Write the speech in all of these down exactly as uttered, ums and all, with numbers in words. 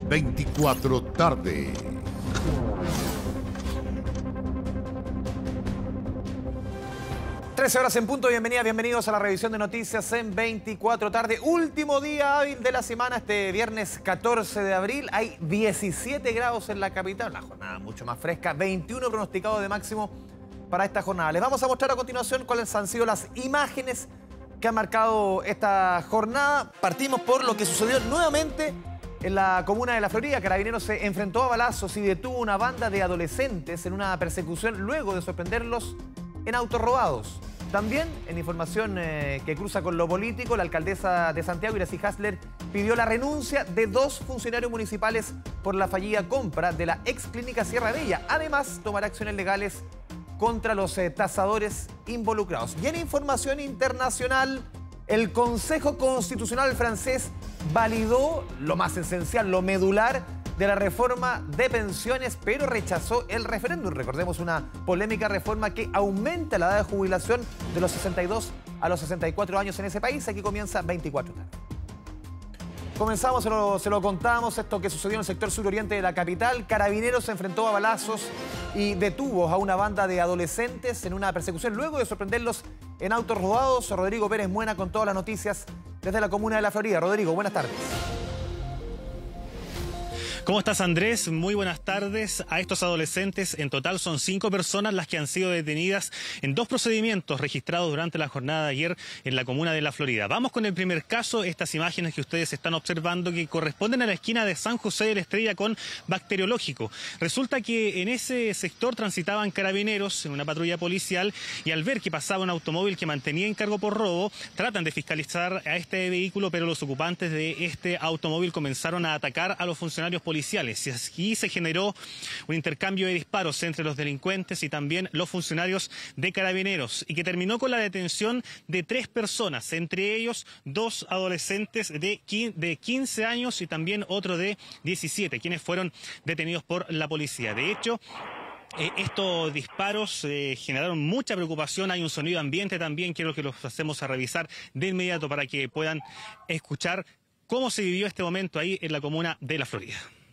veinticuatro tarde. trece horas en punto, bienvenidas, bienvenidos a la revisión de noticias en veinticuatro tarde. Último día hábil de la semana, este viernes catorce de abril. Hay diecisiete grados en la capital, una jornada mucho más fresca, veintiuno pronosticados de máximo para esta jornada. Les vamos a mostrar a continuación cuáles han sido las imágenes que han marcado esta jornada. Partimos por lo que sucedió nuevamente en la comuna de La Florida. Carabineros se enfrentó a balazos y detuvo una banda de adolescentes en una persecución luego de sorprenderlos en autos robados. También, en información eh, que cruza con lo político, la alcaldesa de Santiago, Iracy Hasler, pidió la renuncia de dos funcionarios municipales por la fallida compra de la ex clínica Sierra Bella. Además, tomará acciones legales contra los eh, tasadores involucrados. Y en información internacional, el Consejo Constitucional francés validó lo más esencial, lo medular de la reforma de pensiones, pero rechazó el referéndum. Recordemos una polémica reforma que aumenta la edad de jubilación de los sesenta y dos a los sesenta y cuatro años en ese país. Aquí comienza veinticuatro tarde. Comenzamos, se lo, se lo contamos, esto que sucedió en el sector suroriente de la capital. Carabineros se enfrentó a balazos y detuvo a una banda de adolescentes en una persecución luego de sorprenderlos en autos robados. Rodrigo Pérez Muena con todas las noticias desde la comuna de La Florida. Rodrigo, buenas tardes. ¿Cómo estás, Andrés? Muy buenas tardes. A estos adolescentes, en total son cinco personas las que han sido detenidas en dos procedimientos registrados durante la jornada de ayer en la comuna de La Florida. Vamos con el primer caso, estas imágenes que ustedes están observando que corresponden a la esquina de San José de la Estrella con Bacteriológico. Resulta que en ese sector transitaban carabineros en una patrulla policial y al ver que pasaba un automóvil que mantenía encargo por robo, tratan de fiscalizar a este vehículo, pero los ocupantes de este automóvil comenzaron a atacar a los funcionarios policiales. Y así se generó un intercambio de disparos entre los delincuentes y también los funcionarios de Carabineros, y que terminó con la detención de tres personas, entre ellos dos adolescentes de quince años y también otro de diecisiete, quienes fueron detenidos por la policía. De hecho, Eh, estos disparos eh, generaron mucha preocupación. Hay un sonido ambiente también, quiero que los hacemos a revisar de inmediato para que puedan escuchar cómo se vivió este momento ahí en la comuna de La Florida.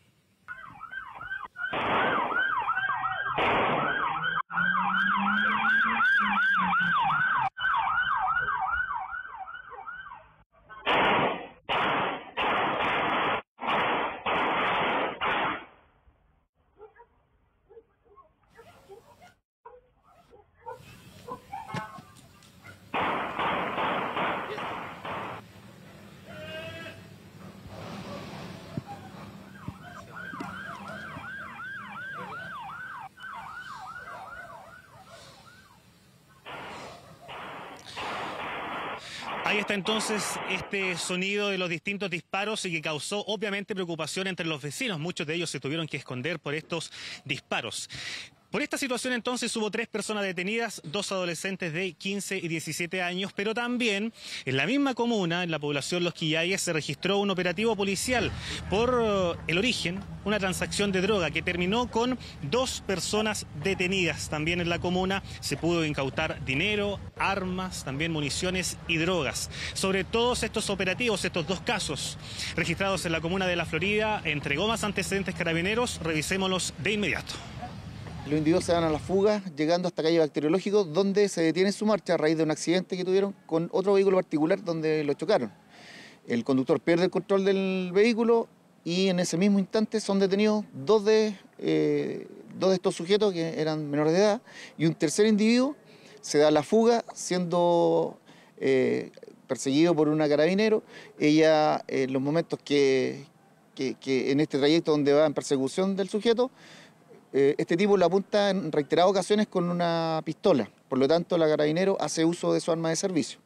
Ahí está entonces este sonido de los distintos disparos y que causó obviamente preocupación entre los vecinos. Muchos de ellos se tuvieron que esconder por estos disparos. Por esta situación entonces hubo tres personas detenidas, dos adolescentes de quince y diecisiete años, pero también en la misma comuna, en la población Los Quillayes, se registró un operativo policial por uh, el origen, una transacción de droga que terminó con dos personas detenidas. También en la comuna se pudo incautar dinero, armas, también municiones y drogas. Sobre todos estos operativos, estos dos casos registrados en la comuna de La Florida, entregó más antecedentes Carabineros, revisémoslos de inmediato. Los individuos se van a la fuga, llegando hasta calle Bacteriológico, donde se detiene su marcha a raíz de un accidente que tuvieron con otro vehículo particular donde lo chocaron. El conductor pierde el control del vehículo y en ese mismo instante son detenidos dos de, eh, dos de estos sujetos que eran menores de edad, y un tercer individuo se da a la fuga siendo eh, perseguido por una carabinero. Ella, en los momentos que, que, que en este trayecto donde va en persecución del sujeto, este tipo lo apunta en reiteradas ocasiones con una pistola. Por lo tanto, la carabinero hace uso de su arma de servicio.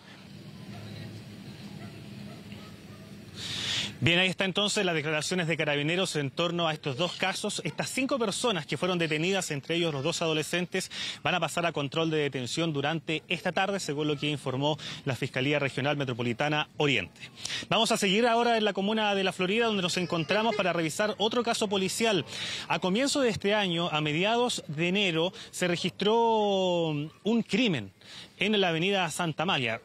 Bien, ahí está entonces las declaraciones de Carabineros en torno a estos dos casos. Estas cinco personas que fueron detenidas, entre ellos los dos adolescentes, van a pasar a control de detención durante esta tarde, según lo que informó la Fiscalía Regional Metropolitana Oriente. Vamos a seguir ahora en la comuna de La Florida, donde nos encontramos para revisar otro caso policial. A comienzo de este año, a mediados de enero, se registró un crimen en la avenida Santa Amalia.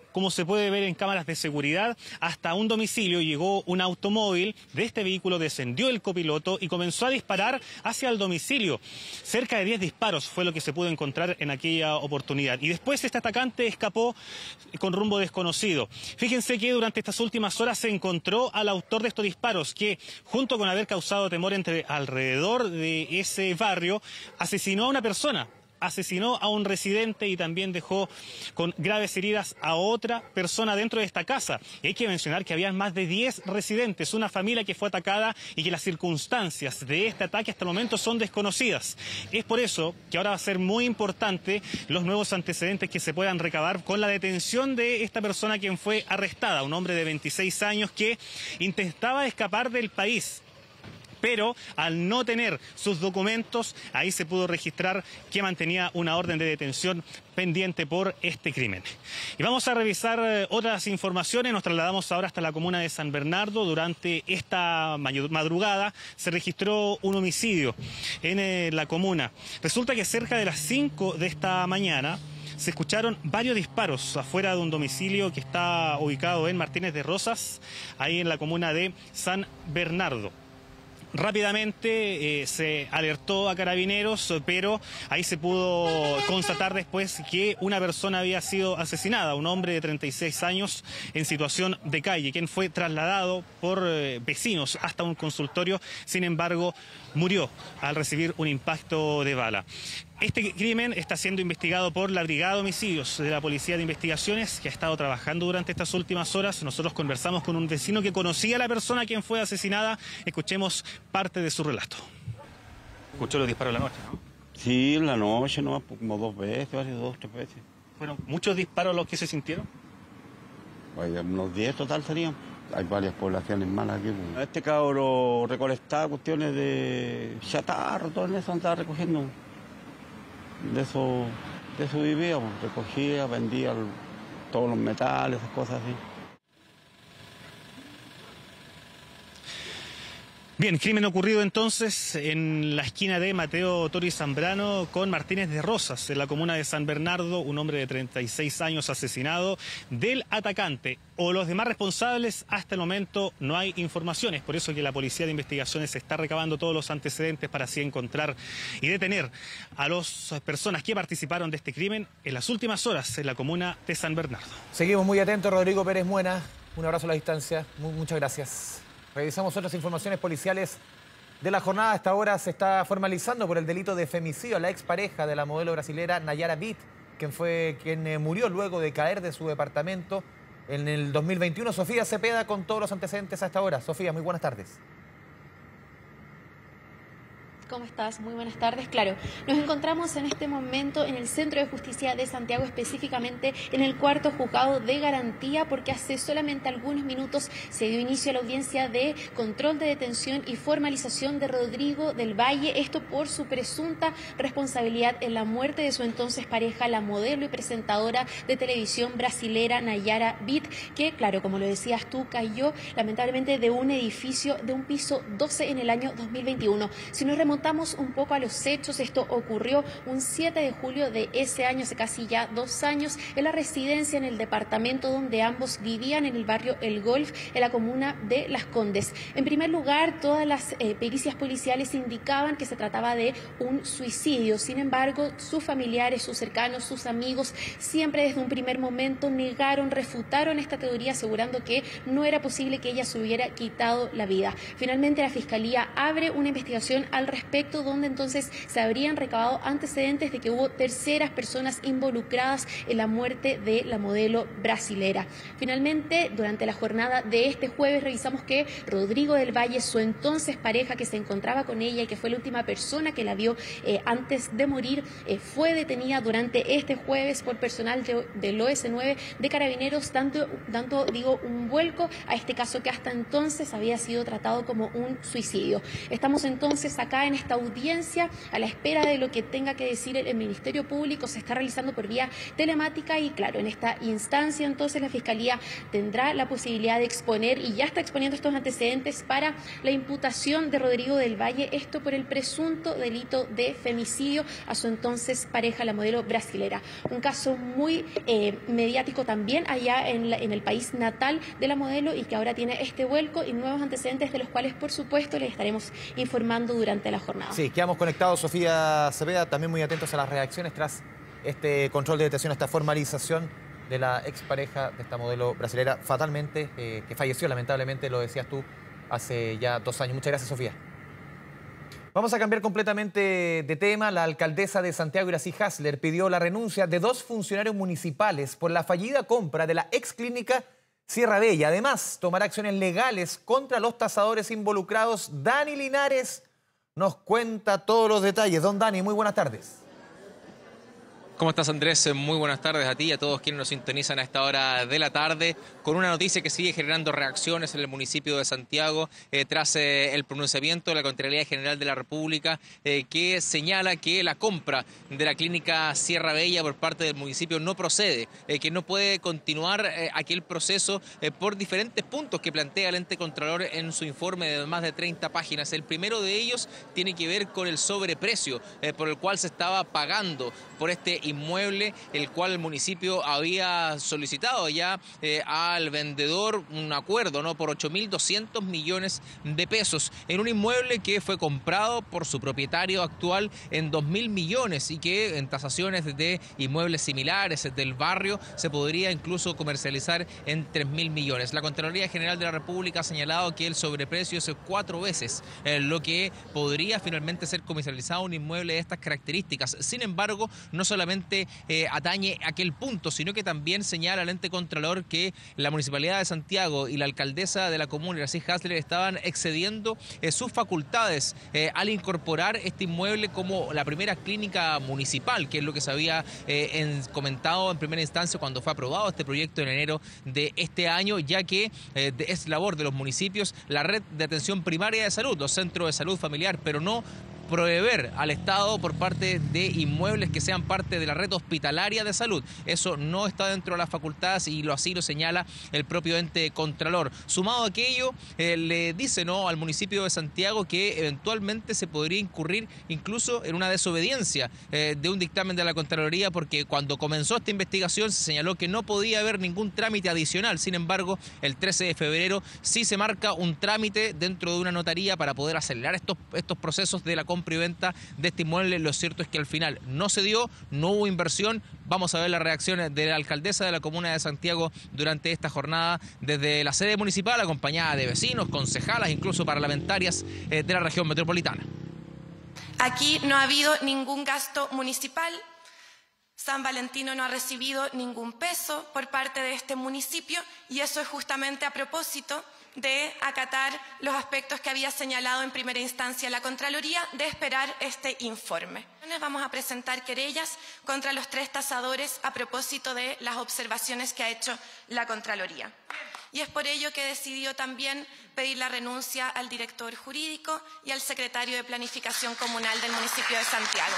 como se puede ver en cámaras de seguridad, hasta un domicilio llegó un automóvil. De este vehículo descendió el copiloto y comenzó a disparar hacia el domicilio. Cerca de diez disparos fue lo que se pudo encontrar en aquella oportunidad. Y después este atacante escapó con rumbo desconocido. Fíjense que durante estas últimas horas se encontró al autor de estos disparos, que junto con haber causado temor entre alrededor de ese barrio, asesinó a una persona. Asesinó a un residente y también dejó con graves heridas a otra persona dentro de esta casa. Y hay que mencionar que había más de diez residentes, una familia que fue atacada y que las circunstancias de este ataque hasta el momento son desconocidas. Es por eso que ahora va a ser muy importante los nuevos antecedentes que se puedan recabar con la detención de esta persona quien fue arrestada, un hombre de veintiséis años que intentaba escapar del país. Pero al no tener sus documentos, ahí se pudo registrar que mantenía una orden de detención pendiente por este crimen. Y vamos a revisar eh, otras informaciones. Nos trasladamos ahora hasta la comuna de San Bernardo. Durante esta madrugada se registró un homicidio en eh, la comuna. Resulta que cerca de las cinco de esta mañana se escucharon varios disparos afuera de un domicilio que está ubicado en Martínez de Rosas, ahí en la comuna de San Bernardo. Rápidamente eh, se alertó a carabineros, pero ahí se pudo constatar después que una persona había sido asesinada, un hombre de treinta y seis años en situación de calle, quien fue trasladado por eh, vecinos hasta un consultorio, sin embargo murió al recibir un impacto de bala. Este crimen está siendo investigado por la Brigada de Homicidios de la Policía de Investigaciones, que ha estado trabajando durante estas últimas horas. Nosotros conversamos con un vecino que conocía a la persona quien fue asesinada. Escuchemos parte de su relato. ¿Escuchó los disparos en la noche, no? Sí, en la noche, no, como dos veces, varias, dos, tres veces. ¿Fueron muchos disparos los que se sintieron? Pues unos diez total serían. Hay varias poblaciones malas aquí. Pues. Este cabro recolectaba cuestiones de chatarro, todo eso andaba recogiendo. De eso, de eso vivía, pues. Recogía, vendía el, todos los metales, esas cosas así. Bien, crimen ocurrido entonces en la esquina de Mateo Toro y Zambrano con Martínez de Rosas, en la comuna de San Bernardo, un hombre de treinta y seis años asesinado. Del atacante o los demás responsables, hasta el momento no hay informaciones, por eso que la Policía de Investigaciones está recabando todos los antecedentes para así encontrar y detener a las personas que participaron de este crimen en las últimas horas en la comuna de San Bernardo. Seguimos muy atentos, Rodrigo Pérez Muena, un abrazo a la distancia, muchas gracias. Revisamos otras informaciones policiales de la jornada. Hasta ahora se está formalizando por el delito de femicidio a la expareja de la modelo brasilera Nayara Bit, quien fue quien eh, murió luego de caer de su departamento en el dos mil veintiuno. Sofía Cepeda con todos los antecedentes hasta ahora. Sofía, muy buenas tardes. ¿Cómo estás? Muy buenas tardes. Claro, nos encontramos en este momento en el Centro de Justicia de Santiago, específicamente en el cuarto juzgado de garantía, porque hace solamente algunos minutos se dio inicio a la audiencia de control de detención y formalización de Rodrigo del Valle, esto por su presunta responsabilidad en la muerte de su entonces pareja, la modelo y presentadora de televisión brasilera Nayara Bit, que, claro, como lo decías tú, cayó lamentablemente de un edificio de un piso doce en el año dos mil veintiuno. Si nos remontamos un poco a los hechos, esto ocurrió un siete de julio de ese año, hace casi ya dos años, en la residencia en el departamento donde ambos vivían, en el barrio El Golf, en la comuna de Las Condes. En primer lugar, todas las eh, pericias policiales indicaban que se trataba de un suicidio. Sin embargo, sus familiares, sus cercanos, sus amigos, siempre desde un primer momento negaron, refutaron esta teoría, asegurando que no era posible que ella se hubiera quitado la vida. Finalmente, la Fiscalía abre una investigación al respecto, donde entonces se habrían recabado antecedentes de que hubo terceras personas involucradas en la muerte de la modelo brasilera. Finalmente, durante la jornada de este jueves, revisamos que Rodrigo del Valle, su entonces pareja que se encontraba con ella y que fue la última persona que la vio eh, antes de morir, eh, fue detenida durante este jueves por personal de, del O S nueve de Carabineros, dando, dando digo, un vuelco a este caso que hasta entonces había sido tratado como un suicidio. Estamos entonces acá en esta audiencia a la espera de lo que tenga que decir el, el Ministerio Público. Se está realizando por vía telemática y claro, en esta instancia entonces la Fiscalía tendrá la posibilidad de exponer y ya está exponiendo estos antecedentes para la imputación de Rodrigo del Valle, esto por el presunto delito de femicidio a su entonces pareja, la modelo brasilera. Un caso muy eh, mediático también allá en, la, en el país natal de la modelo y que ahora tiene este vuelco y nuevos antecedentes de los cuales por supuesto les estaremos informando durante la jornada. Sí, quedamos conectados, Sofía Cepeda, también muy atentos a las reacciones tras este control de detención, esta formalización de la expareja de esta modelo brasilera fatalmente, eh, que falleció lamentablemente, lo decías tú, hace ya dos años. Muchas gracias, Sofía. Vamos a cambiar completamente de tema. La alcaldesa de Santiago, Iracy Hasler, pidió la renuncia de dos funcionarios municipales por la fallida compra de la ex clínica Sierra Bella. Además, tomará acciones legales contra los tasadores involucrados. Dani Linares nos cuenta todos los detalles. Don Dani, muy buenas tardes. ¿Cómo estás, Andrés? Muy buenas tardes a ti y a todos quienes nos sintonizan a esta hora de la tarde con una noticia que sigue generando reacciones en el municipio de Santiago eh, tras eh, el pronunciamiento de la Contraloría General de la República eh, que señala que la compra de la clínica Sierra Bella por parte del municipio no procede, eh, que no puede continuar eh, aquel proceso eh, por diferentes puntos que plantea el ente Contralor en su informe de más de treinta páginas. El primero de ellos tiene que ver con el sobreprecio eh, por el cual se estaba pagando por este inmueble, el cual el municipio había solicitado ya eh, al vendedor un acuerdo, ¿no?, por ocho mil doscientos millones de pesos en un inmueble que fue comprado por su propietario actual en dos mil millones y que en tasaciones de inmuebles similares del barrio se podría incluso comercializar en tres mil millones. La Contraloría General de la República ha señalado que el sobreprecio es cuatro veces eh, lo que podría finalmente ser comercializado un inmueble de estas características. Sin embargo, no solamente eh, atañe aquel punto, sino que también señala al ente Contralor que la Municipalidad de Santiago y la alcaldesa de la comuna, Iracy Hasler, estaban excediendo eh, sus facultades eh, al incorporar este inmueble como la primera clínica municipal, que es lo que se había eh, en, comentado en primera instancia cuando fue aprobado este proyecto en enero de este año, ya que eh, es labor de los municipios la red de atención primaria de salud, los centros de salud familiar, pero no proveer al Estado por parte de inmuebles que sean parte de la red hospitalaria de salud. Eso no está dentro de las facultades y lo así lo señala el propio ente Contralor. Sumado a aquello, eh, le dice no al municipio de Santiago que eventualmente se podría incurrir incluso en una desobediencia eh, de un dictamen de la Contraloría, porque cuando comenzó esta investigación se señaló que no podía haber ningún trámite adicional. Sin embargo, el trece de febrero sí se marca un trámite dentro de una notaría para poder acelerar estos, estos procesos de la compra y venta de este inmueble. Lo cierto es que al final no se dio, no hubo inversión. Vamos a ver las reacciones de la alcaldesa de la comuna de Santiago durante esta jornada desde la sede municipal, acompañada de vecinos, concejalas, incluso parlamentarias eh, de la región metropolitana. Aquí no ha habido ningún gasto municipal. San Valentino no ha recibido ningún peso por parte de este municipio y eso es justamente a propósito de acatar los aspectos que había señalado en primera instancia la Contraloría, de esperar este informe. Vamos a presentar querellas contra los tres tasadores a propósito de las observaciones que ha hecho la Contraloría. Y es por ello que decidió también pedir la renuncia al director jurídico y al secretario de Planificación Comunal del municipio de Santiago.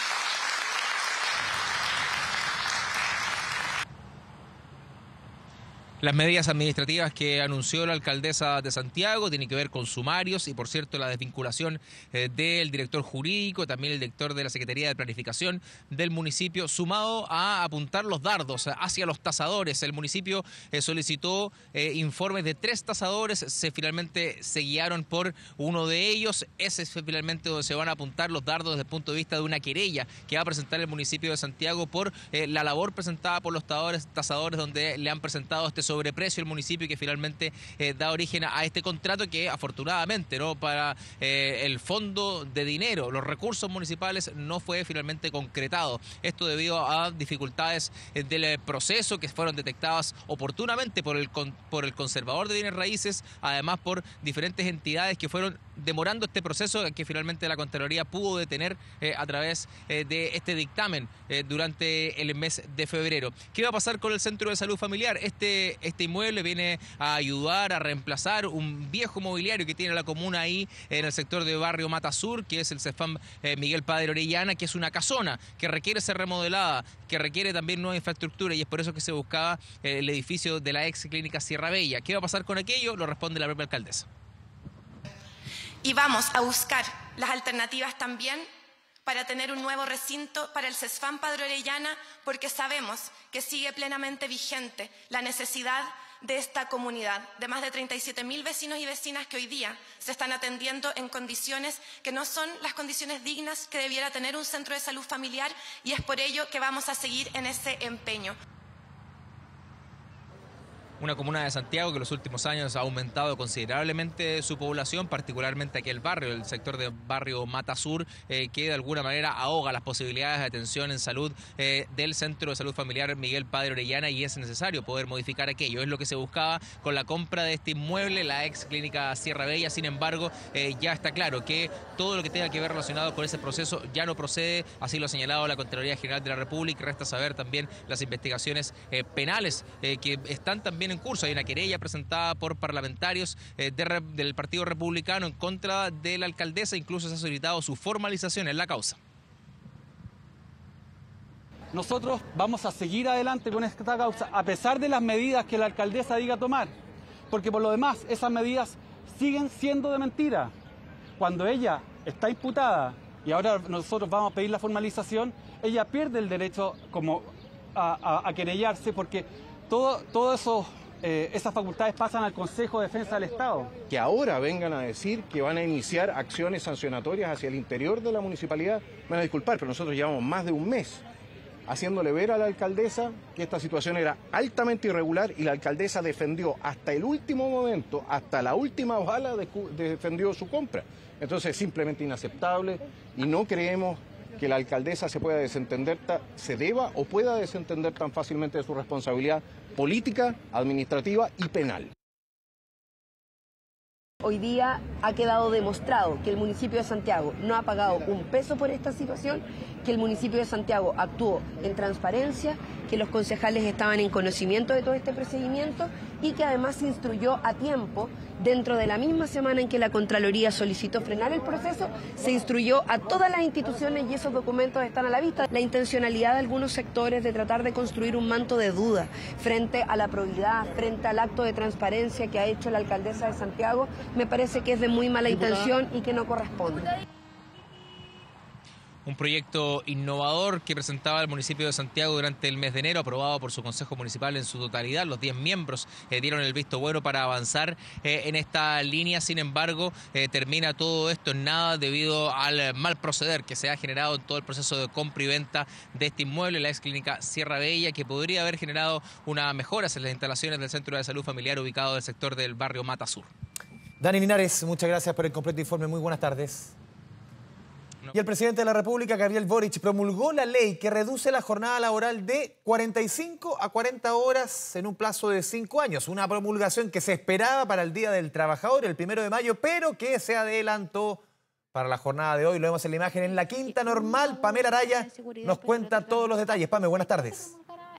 Las medidas administrativas que anunció la alcaldesa de Santiago tienen que ver con sumarios y, por cierto, la desvinculación eh, del director jurídico, también el director de la Secretaría de Planificación del municipio, sumado a apuntar los dardos hacia los tasadores. El municipio eh, solicitó eh, informes de tres tasadores, se finalmente se guiaron por uno de ellos. Ese es finalmente donde se van a apuntar los dardos desde el punto de vista de una querella que va a presentar el municipio de Santiago por eh, la labor presentada por los tasadores, tasadores donde le han presentado este sobreprecio al municipio, que finalmente eh, da origen a este contrato que afortunadamente no para eh, el fondo de dinero, los recursos municipales, no fue finalmente concretado. Esto debido a dificultades eh, del proceso que fueron detectadas oportunamente por el, con, por el conservador de bienes raíces, además por diferentes entidades que fueron demorando este proceso que finalmente la Contraloría pudo detener eh, a través eh, de este dictamen eh, durante el mes de febrero. ¿Qué va a pasar con el Centro de Salud Familiar? Este, este inmueble viene a ayudar a reemplazar un viejo mobiliario que tiene la comuna ahí en el sector de Barrio Mata Sur, que es el CEFAM eh, Miguel Padre Orellana, que es una casona que requiere ser remodelada, que requiere también nueva infraestructura, y es por eso que se buscaba eh, el edificio de la ex clínica Sierra Bella. ¿Qué va a pasar con aquello? Lo responde la propia alcaldesa. Y vamos a buscar las alternativas también para tener un nuevo recinto para el CESFAM Padre Orellana, porque sabemos que sigue plenamente vigente la necesidad de esta comunidad, de más de treinta y siete mil vecinos y vecinas que hoy día se están atendiendo en condiciones que no son las condiciones dignas que debiera tener un centro de salud familiar, y es por ello que vamos a seguir en ese empeño. Una comuna de Santiago que en los últimos años ha aumentado considerablemente su población, particularmente aquel barrio, el sector de Barrio Mata Sur, eh, que de alguna manera ahoga las posibilidades de atención en salud eh, del Centro de Salud Familiar Miguel Padre Orellana, y es necesario poder modificar aquello. Es lo que se buscaba con la compra de este inmueble, la ex clínica Sierra Bella. Sin embargo, eh, ya está claro que todo lo que tenga que ver relacionado con ese proceso ya no procede, así lo ha señalado la Contraloría General de la República. Resta saber también las investigaciones eh, penales eh, que están también en curso. Hay una querella presentada por parlamentarios eh, de, del Partido Republicano en contra de la alcaldesa. Incluso se ha solicitado su formalización en la causa. Nosotros vamos a seguir adelante con esta causa a pesar de las medidas que la alcaldesa diga tomar, porque por lo demás esas medidas siguen siendo de mentira. Cuando ella está imputada y ahora nosotros vamos a pedir la formalización, ella pierde el derecho como a, a, a querellarse, porque todo, todo eso, eh, esas facultades pasan al Consejo de Defensa del Estado. Que ahora vengan a decir que van a iniciar acciones sancionatorias hacia el interior de la municipalidad, me van a disculpar, pero nosotros llevamos más de un mes haciéndole ver a la alcaldesa que esta situación era altamente irregular, y la alcaldesa defendió hasta el último momento, hasta la última bala de, defendió su compra. Entonces es simplemente inaceptable, y no creemos que la alcaldesa se pueda desentender, se deba o pueda desentender tan fácilmente de su responsabilidad política, administrativa y penal. Hoy día ha quedado demostrado que el municipio de Santiago no ha pagado un peso por esta situación, que el municipio de Santiago actuó en transparencia, que los concejales estaban en conocimiento de todo este procedimiento y que además se instruyó a tiempo. Dentro de la misma semana en que la Contraloría solicitó frenar el proceso, se instruyó a todas las instituciones, y esos documentos están a la vista. La intencionalidad de algunos sectores de tratar de construir un manto de duda frente a la probidad, frente al acto de transparencia que ha hecho la alcaldesa de Santiago, me parece que es de muy mala intención y que no corresponde. Un proyecto innovador que presentaba el municipio de Santiago durante el mes de enero, aprobado por su Consejo Municipal en su totalidad. Los diez miembros eh, dieron el visto bueno para avanzar eh, en esta línea. Sin embargo, eh, termina todo esto en nada debido al mal proceder que se ha generado en todo el proceso de compra y venta de este inmueble, la ex clínica Sierra Bella, que podría haber generado una mejora en las instalaciones del Centro de Salud Familiar ubicado en el sector del Barrio Mata Sur. Dani Linares, muchas gracias por el completo informe. Muy buenas tardes. Y el presidente de la República, Gabriel Boric, promulgó la ley que reduce la jornada laboral de cuarenta y cinco a cuarenta horas en un plazo de cinco años. Una promulgación que se esperaba para el Día del Trabajador, el primero de mayo, pero que se adelantó para la jornada de hoy. Lo vemos en la imagen en la Quinta Normal. Pamela Araya nos cuenta todos los detalles. Pame, buenas tardes.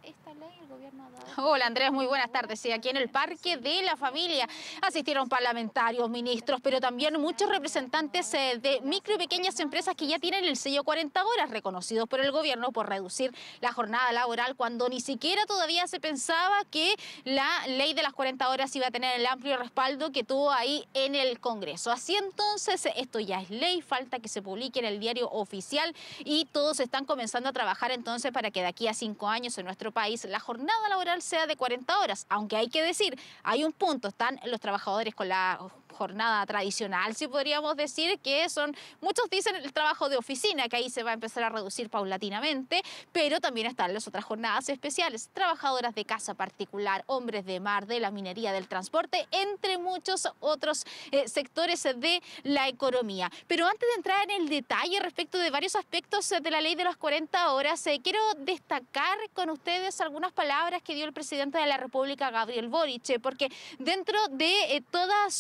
Hola Andrés, muy buenas tardes. Sí, aquí en el Parque de la Familia asistieron parlamentarios, ministros, pero también muchos representantes de micro y pequeñas empresas que ya tienen el sello cuarenta horas, reconocidos por el gobierno por reducir la jornada laboral, cuando ni siquiera todavía se pensaba que la ley de las cuarenta horas iba a tener el amplio respaldo que tuvo ahí en el Congreso. Así entonces, esto ya es ley, falta que se publique en el diario oficial, y todos están comenzando a trabajar entonces para que de aquí a cinco años en nuestro país la jornada laboral sea de cuarenta horas, aunque hay que decir, hay un punto, están los trabajadores con la jornada tradicional, si podríamos decir, que son, muchos dicen el trabajo de oficina, que ahí se va a empezar a reducir paulatinamente, pero también están las otras jornadas especiales, trabajadoras de casa particular, hombres de mar, de la minería, del transporte, entre muchos otros eh, sectores de la economía. Pero antes de entrar en el detalle respecto de varios aspectos de la ley de las cuarenta horas, eh, quiero destacar con ustedes algunas palabras que dio el presidente de la República, Gabriel Boric, eh, porque dentro de eh, toda su alocución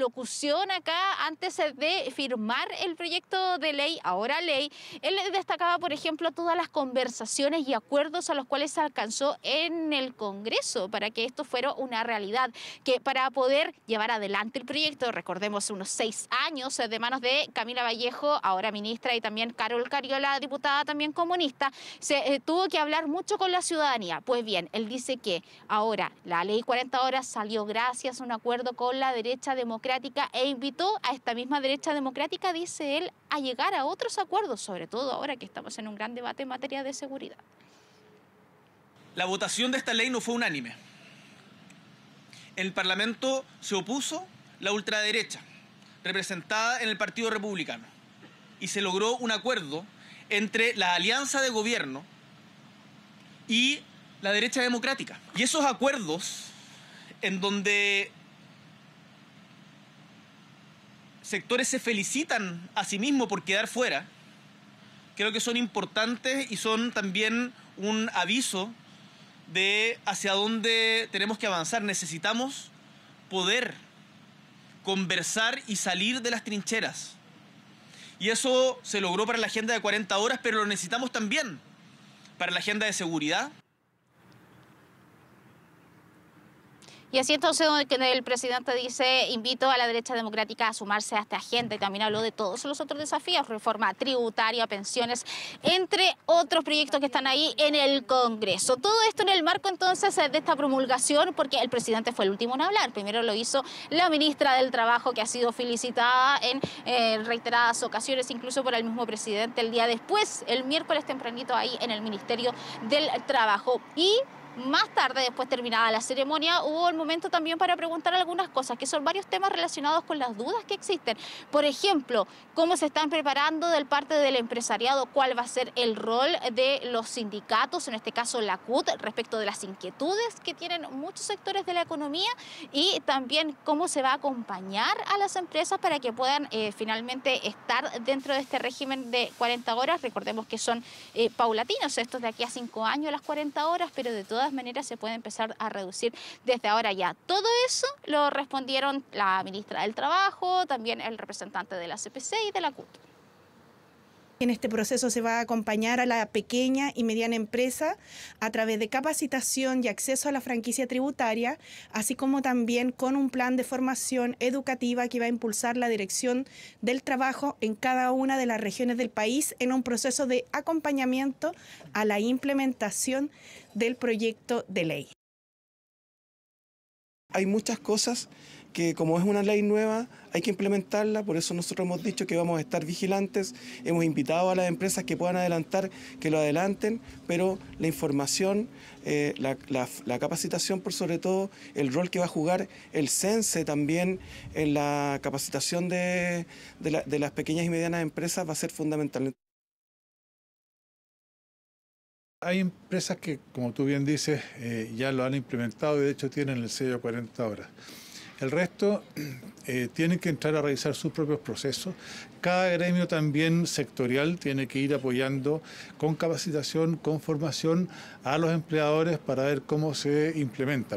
alocución acá antes de firmar el proyecto de ley, ahora ley, él destacaba, por ejemplo, todas las conversaciones y acuerdos a los cuales se alcanzó en el Congreso para que esto fuera una realidad, que para poder llevar adelante el proyecto, recordemos unos seis años de manos de Camila Vallejo, ahora ministra, y también Carol Cariola, diputada también comunista, se eh, tuvo que hablar mucho con la ciudadanía. Pues bien, él dice que ahora la ley cuarenta horas salió gracias a un acuerdo con la derecha democrática e invitó a esta misma derecha democrática, dice él, a llegar a otros acuerdos, sobre todo ahora que estamos en un gran debate en materia de seguridad. La votación de esta ley no fue unánime. En el Parlamento se opuso la ultraderecha, representada en el Partido Republicano, y se logró un acuerdo entre la alianza de gobierno y la derecha democrática. Y esos acuerdos, en donde sectores se felicitan a sí mismos por quedar fuera, creo que son importantes y son también un aviso de hacia dónde tenemos que avanzar. Necesitamos poder conversar y salir de las trincheras. Y eso se logró para la agenda de cuarenta horas, pero lo necesitamos también para la agenda de seguridad. Y así entonces el presidente dice, invito a la derecha democrática a sumarse a esta agenda, y también habló de todos los otros desafíos, reforma tributaria, pensiones, entre otros proyectos que están ahí en el Congreso. Todo esto en el marco entonces de esta promulgación, porque el presidente fue el último en hablar. Primero lo hizo la ministra del Trabajo, que ha sido felicitada en eh, reiteradas ocasiones, incluso por el mismo presidente el día después, el miércoles tempranito ahí en el Ministerio del Trabajo. Y más tarde, después terminada la ceremonia, hubo el momento también para preguntar algunas cosas, que son varios temas relacionados con las dudas que existen. Por ejemplo, cómo se están preparando del parte del empresariado, cuál va a ser el rol de los sindicatos, en este caso la C U T, respecto de las inquietudes que tienen muchos sectores de la economía, y también cómo se va a acompañar a las empresas para que puedan eh, finalmente estar dentro de este régimen de cuarenta horas. Recordemos que son eh, paulatinos, estos de aquí a cinco años las cuarenta horas, pero de todas De todas maneras se puede empezar a reducir desde ahora ya. Todo eso lo respondieron la ministra del Trabajo, también el representante de la C P C y de la C U T. En este proceso se va a acompañar a la pequeña y mediana empresa a través de capacitación y acceso a la franquicia tributaria, así como también con un plan de formación educativa que va a impulsar la Dirección del Trabajo en cada una de las regiones del país en un proceso de acompañamiento a la implementación del proyecto de ley. Hay muchas cosas que, como es una ley nueva, hay que implementarla, por eso nosotros hemos dicho que vamos a estar vigilantes, hemos invitado a las empresas que puedan adelantar, que lo adelanten, pero la información, eh, la, la, la capacitación por sobre todo, el rol que va a jugar el CENSE también en la capacitación de, de, la, de las pequeñas y medianas empresas va a ser fundamental. Hay empresas que, como tú bien dices, eh, ya lo han implementado y de hecho tienen el sello cuarenta horas. El resto eh, tienen que entrar a revisar sus propios procesos. Cada gremio también sectorial tiene que ir apoyando con capacitación, con formación a los empleadores para ver cómo se implementa.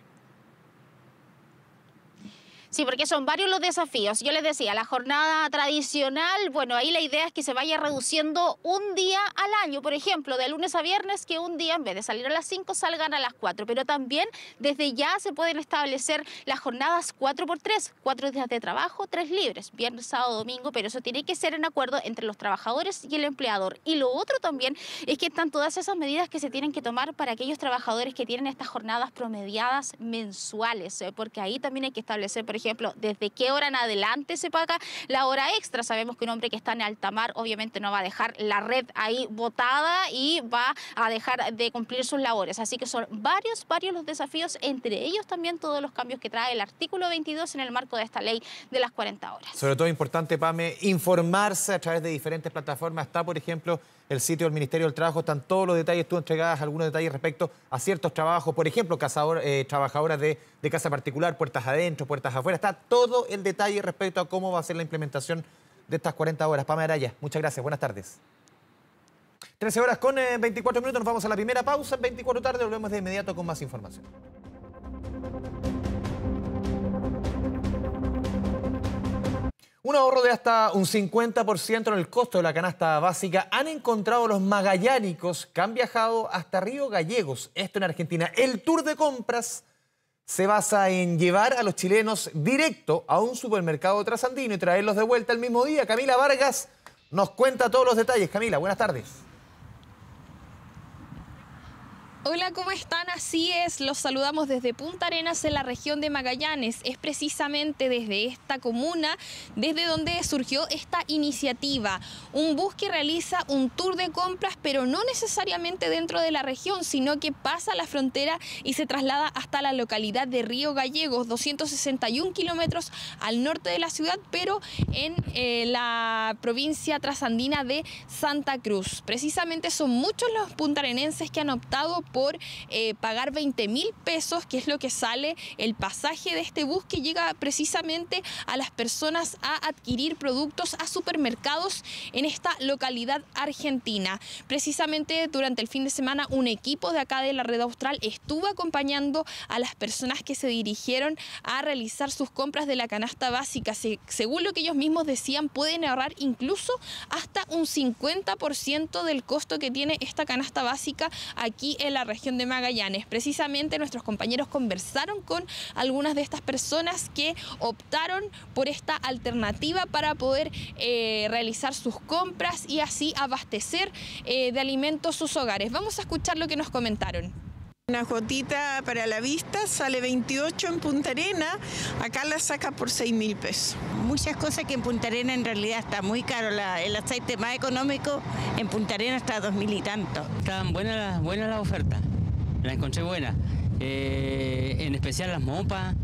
Sí, porque son varios los desafíos. Yo les decía, la jornada tradicional, bueno, ahí la idea es que se vaya reduciendo un día al año. Por ejemplo, de lunes a viernes, que un día en vez de salir a las cinco salgan a las cuatro. Pero también desde ya se pueden establecer las jornadas cuatro por tres, cuatro días de trabajo, tres libres, viernes, sábado, domingo, pero eso tiene que ser en acuerdo entre los trabajadores y el empleador. Y lo otro también es que están todas esas medidas que se tienen que tomar para aquellos trabajadores que tienen estas jornadas promediadas mensuales, ¿eh? Porque ahí también hay que establecer, por ejemplo, ejemplo, desde qué hora en adelante se paga la hora extra. Sabemos que un hombre que está en alta mar obviamente no va a dejar la red ahí botada y va a dejar de cumplir sus labores. Así que son varios, varios los desafíos, entre ellos también todos los cambios que trae el artículo veintidós en el marco de esta ley de las cuarenta horas. Sobre todo importante, Pame, informarse a través de diferentes plataformas. Está, por ejemplo, el sitio del Ministerio del Trabajo, están todos los detalles, tú entregadas algunos detalles respecto a ciertos trabajos, por ejemplo, cazador, eh, trabajadoras de, de casa particular, puertas adentro, puertas afuera, está todo el detalle respecto a cómo va a ser la implementación de estas cuarenta horas. Pame Araya, muchas gracias, buenas tardes. trece horas con eh, veinticuatro minutos, nos vamos a la primera pausa, en veinticuatro tarde, volvemos de inmediato con más información. Un ahorro de hasta un cincuenta por ciento en el costo de la canasta básica han encontrado los magallánicos que han viajado hasta Río Gallegos, esto en Argentina. El tour de compras se basa en llevar a los chilenos directo a un supermercado trasandino y traerlos de vuelta el mismo día. Camila Vargas nos cuenta todos los detalles. Camila, buenas tardes. Hola, ¿cómo están? Así es, los saludamos desde Punta Arenas en la región de Magallanes. Es precisamente desde esta comuna desde donde surgió esta iniciativa. Un bus que realiza un tour de compras, pero no necesariamente dentro de la región, sino que pasa la frontera y se traslada hasta la localidad de Río Gallegos, doscientos sesenta y un kilómetros al norte de la ciudad, pero en eh, la provincia trasandina de Santa Cruz. Precisamente son muchos los puntarenenses que han optado por eh, pagar veinte mil pesos, que es lo que sale el pasaje de este bus que llega precisamente a las personas a adquirir productos a supermercados en esta localidad argentina. Precisamente durante el fin de semana un equipo de acá de la Red Austral estuvo acompañando a las personas que se dirigieron a realizar sus compras de la canasta básica. Se, según lo que ellos mismos decían, pueden ahorrar incluso hasta un cincuenta por ciento del costo que tiene esta canasta básica aquí en la región de Magallanes. Precisamente nuestros compañeros conversaron con algunas de estas personas que optaron por esta alternativa para poder eh, realizar sus compras y así abastecer eh, de alimentos sus hogares. Vamos a escuchar lo que nos comentaron. Una jotita para la vista sale veintiocho en Punta Arenas, acá la saca por seis mil pesos. Muchas cosas que en Punta Arenas en realidad está muy caro, la, el aceite más económico en Punta Arenas está a dos mil y tanto. Estaban buenas las buena la ofertas, la encontré buena, eh, en especial las mopas,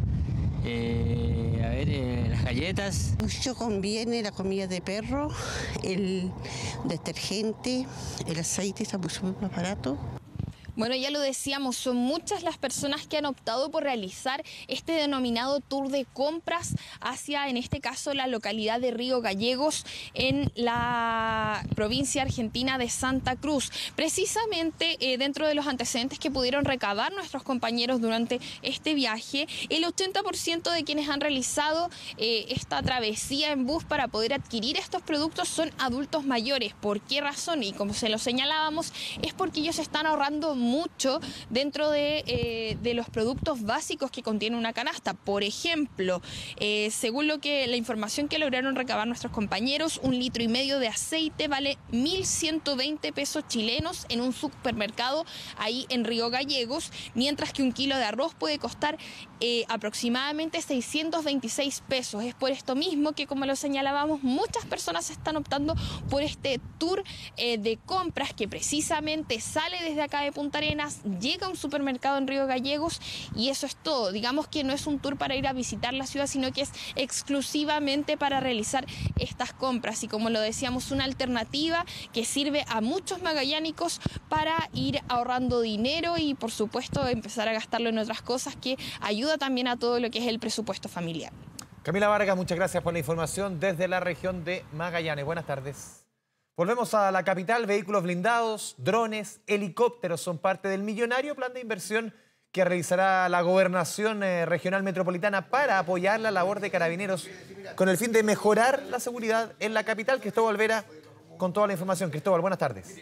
eh, a ver, eh, las galletas. Mucho conviene la comida de perro, el detergente, el aceite está muy súper barato. Bueno, ya lo decíamos, son muchas las personas que han optado por realizar este denominado tour de compras hacia, en este caso, la localidad de Río Gallegos en la provincia argentina de Santa Cruz. Precisamente eh, dentro de los antecedentes que pudieron recabar nuestros compañeros durante este viaje, el ochenta por ciento de quienes han realizado eh, esta travesía en bus para poder adquirir estos productos son adultos mayores. ¿Por qué razón? Y como se lo señalábamos, es porque ellos están ahorrando mucho dentro de, eh, de los productos básicos que contiene una canasta. Por ejemplo, eh, según lo que la información que lograron recabar nuestros compañeros, un litro y medio de aceite vale mil ciento veinte pesos chilenos en un supermercado ahí en Río Gallegos, mientras que un kilo de arroz puede costar eh, aproximadamente seiscientos veintiséis pesos. Es por esto mismo que, como lo señalábamos, muchas personas están optando por este tour eh, de compras que precisamente sale desde acá de Punta Arenas, llega a un supermercado en Río Gallegos y eso es todo. Digamos que no es un tour para ir a visitar la ciudad, sino que es exclusivamente para realizar estas compras y, como lo decíamos, una alternativa que sirve a muchos magallánicos para ir ahorrando dinero y, por supuesto, empezar a gastarlo en otras cosas, que ayuda también a todo lo que es el presupuesto familiar. Camila Vargas, muchas gracias por la información desde la región de Magallanes. Buenas tardes. Volvemos a la capital. Vehículos blindados, drones, helicópteros son parte del millonario plan de inversión que realizará la Gobernación eh, Regional Metropolitana para apoyar la labor de carabineros con el fin de mejorar la seguridad en la capital. Cristóbal Vera con toda la información. Cristóbal, buenas tardes.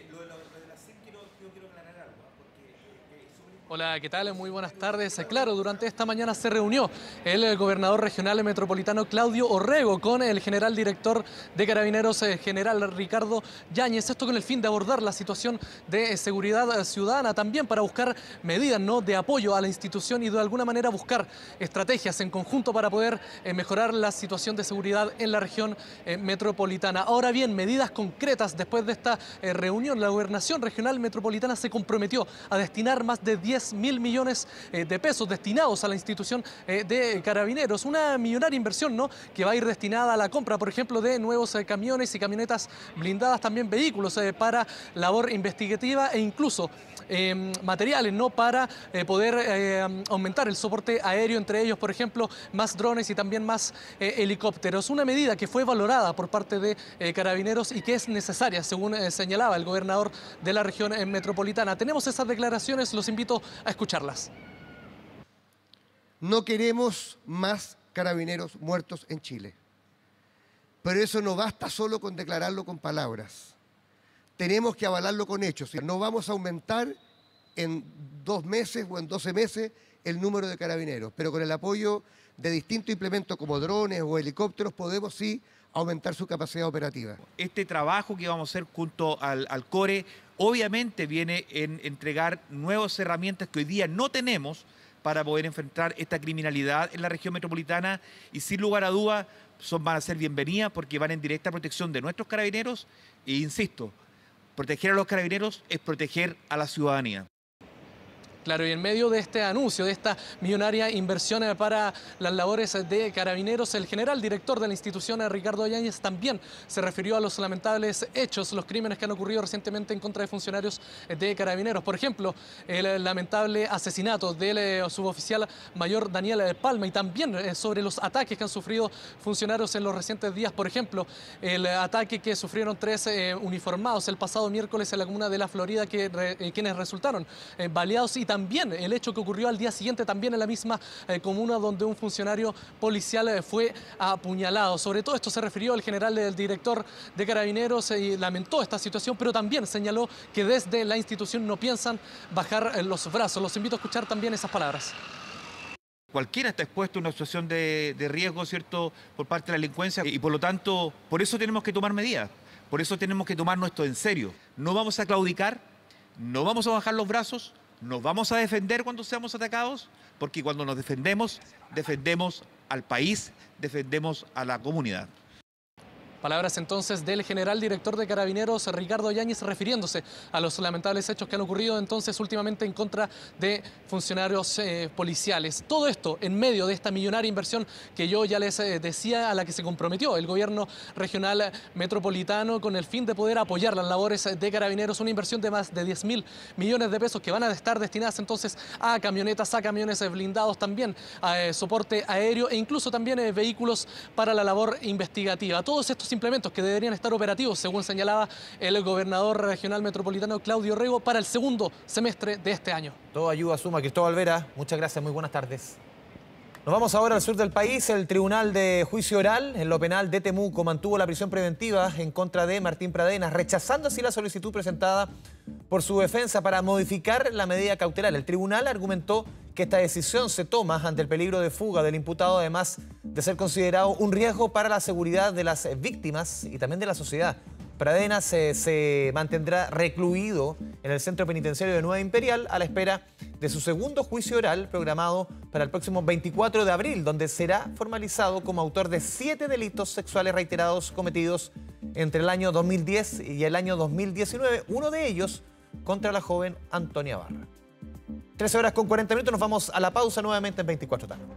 Hola, ¿qué tal? Muy buenas tardes. Claro, durante esta mañana se reunió el gobernador regional metropolitano Claudio Orrego con el general director de Carabineros, general Ricardo Yáñez. Esto con el fin de abordar la situación de seguridad ciudadana, también para buscar medidas, ¿no?, de apoyo a la institución y de alguna manera buscar estrategias en conjunto para poder eh, mejorar la situación de seguridad en la región eh, metropolitana. Ahora bien, medidas concretas después de esta eh, reunión. La Gobernación Regional Metropolitana se comprometió a destinar más de diez mil millones eh, de pesos destinados a la institución eh, de Carabineros. Una millonaria inversión, ¿no?, que va a ir destinada a la compra, por ejemplo, de nuevos eh, camiones y camionetas blindadas, también vehículos eh, para labor investigativa e incluso eh, materiales, ¿no?, para eh, poder eh, aumentar el soporte aéreo, entre ellos, por ejemplo, más drones y también más eh, helicópteros. Una medida que fue valorada por parte de eh, Carabineros y que es necesaria, según eh, señalaba el gobernador de la región eh, metropolitana. Tenemos esas declaraciones, los invito a escucharlas. No queremos más carabineros muertos en Chile. Pero eso no basta solo con declararlo con palabras. Tenemos que avalarlo con hechos. No vamos a aumentar en dos meses o en doce meses el número de carabineros, pero con el apoyo de distintos implementos como drones o helicópteros podemos sí aumentar su capacidad operativa. Este trabajo que vamos a hacer junto al, al CORE obviamente viene en entregar nuevas herramientas que hoy día no tenemos para poder enfrentar esta criminalidad en la región metropolitana y sin lugar a dudas son, van a ser bienvenidas porque van en directa protección de nuestros carabineros e insisto, proteger a los carabineros es proteger a la ciudadanía. Claro, y en medio de este anuncio, de esta millonaria inversión para las labores de carabineros, el general director de la institución, Ricardo Yáñez, también se refirió a los lamentables hechos, los crímenes que han ocurrido recientemente en contra de funcionarios de carabineros. Por ejemplo, el lamentable asesinato del suboficial mayor Daniel Palma y también sobre los ataques que han sufrido funcionarios en los recientes días. Por ejemplo, el ataque que sufrieron tres eh, uniformados el pasado miércoles en la comuna de La Florida, que, eh, quienes resultaron eh, baleados, y también También el hecho que ocurrió al día siguiente también en la misma eh, comuna donde un funcionario policial eh, fue apuñalado. Sobre todo esto se refirió el general del director de Carabineros eh, y lamentó esta situación, pero también señaló que desde la institución no piensan bajar eh, los brazos. Los invito a escuchar también esas palabras. Cualquiera está expuesto a una situación de, de riesgo, ¿cierto?, por parte de la delincuencia y por lo tanto, por eso tenemos que tomar medidas, por eso tenemos que tomarnos esto en serio. No vamos a claudicar, no vamos a bajar los brazos. Nos vamos a defender cuando seamos atacados, porque cuando nos defendemos, defendemos al país, defendemos a la comunidad. Palabras entonces del general director de Carabineros, Ricardo Yáñez, refiriéndose a los lamentables hechos que han ocurrido entonces últimamente en contra de funcionarios eh, policiales. Todo esto en medio de esta millonaria inversión que yo ya les eh, decía, a la que se comprometió el gobierno regional metropolitano con el fin de poder apoyar las labores de Carabineros, una inversión de más de diez mil millones de pesos que van a estar destinadas entonces a camionetas, a camiones blindados, también a eh, soporte aéreo e incluso también eh, vehículos para la labor investigativa. Todos estos implementos que deberían estar operativos, según señalaba el gobernador regional metropolitano Claudio Orrego, para el segundo semestre de este año. Todo ayuda suma. Cristóbal Vera, muchas gracias, muy buenas tardes. Nos vamos ahora al sur del país. El Tribunal de Juicio Oral en lo penal de Temuco mantuvo la prisión preventiva en contra de Martín Pradenas, rechazando así la solicitud presentada por su defensa para modificar la medida cautelar. El tribunal argumentó que esta decisión se toma ante el peligro de fuga del imputado, además de ser considerado un riesgo para la seguridad de las víctimas y también de la sociedad. Pradenas se, se mantendrá recluido en el centro penitenciario de Nueva Imperial a la espera de su segundo juicio oral programado para el próximo veinticuatro de abril, donde será formalizado como autor de siete delitos sexuales reiterados cometidos entre el año dos mil diez y el año dos mil diecinueve, uno de ellos contra la joven Antonia Barra. trece horas con cuarenta minutos, nos vamos a la pausa nuevamente en veinticuatro tarde.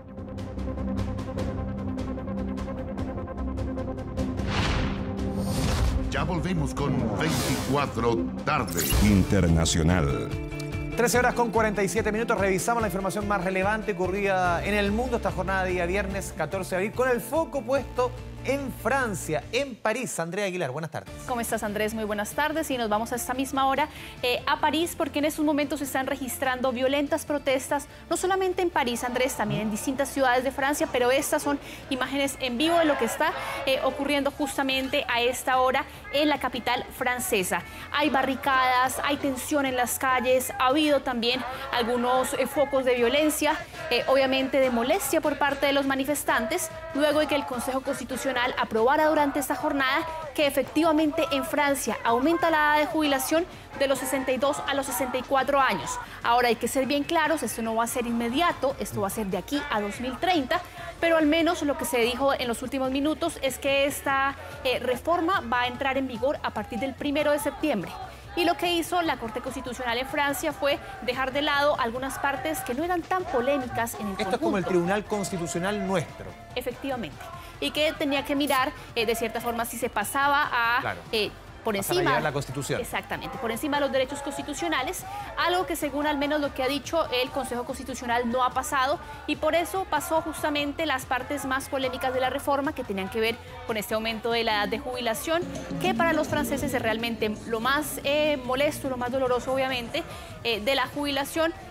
Ya volvemos con veinticuatro tarde. Internacional. trece horas con cuarenta y siete minutos, revisamos la información más relevante ocurrida en el mundo esta jornada de día viernes catorce de abril, con el foco puesto en Francia, en París. Andrea Aguilar, buenas tardes. ¿Cómo estás, Andrés? Muy buenas tardes y nos vamos a esta misma hora eh, a París, porque en estos momentos se están registrando violentas protestas, no solamente en París, Andrés, también en distintas ciudades de Francia, pero estas son imágenes en vivo de lo que está eh, ocurriendo justamente a esta hora en la capital francesa. Hay barricadas, hay tensión en las calles, ha habido también algunos eh, focos de violencia, eh, obviamente de molestia por parte de los manifestantes, luego de que el Consejo Constitucional aprobara durante esta jornada que efectivamente en Francia aumenta la edad de jubilación de los sesenta y dos a los sesenta y cuatro años. Ahora hay que ser bien claros, esto no va a ser inmediato, esto va a ser de aquí a dos mil treinta, pero al menos lo que se dijo en los últimos minutos es que esta eh, reforma va a entrar en vigor a partir del primero de septiembre. Y lo que hizo la Corte Constitucional en Francia fue dejar de lado algunas partes que no eran tan polémicas en el Esto conjunto. es como el Tribunal Constitucional nuestro. Efectivamente. Y que tenía que mirar, eh, de cierta forma, si se pasaba a... Claro. Eh, por Pasan a encima llevar la Constitución. Exactamente, por encima de los derechos constitucionales, algo que según al menos lo que ha dicho el Consejo Constitucional no ha pasado, y por eso pasó justamente las partes más polémicas de la reforma, que tenían que ver con este aumento de la edad de jubilación, que para los franceses es realmente lo más eh, molesto, lo más doloroso obviamente, eh, de la jubilación,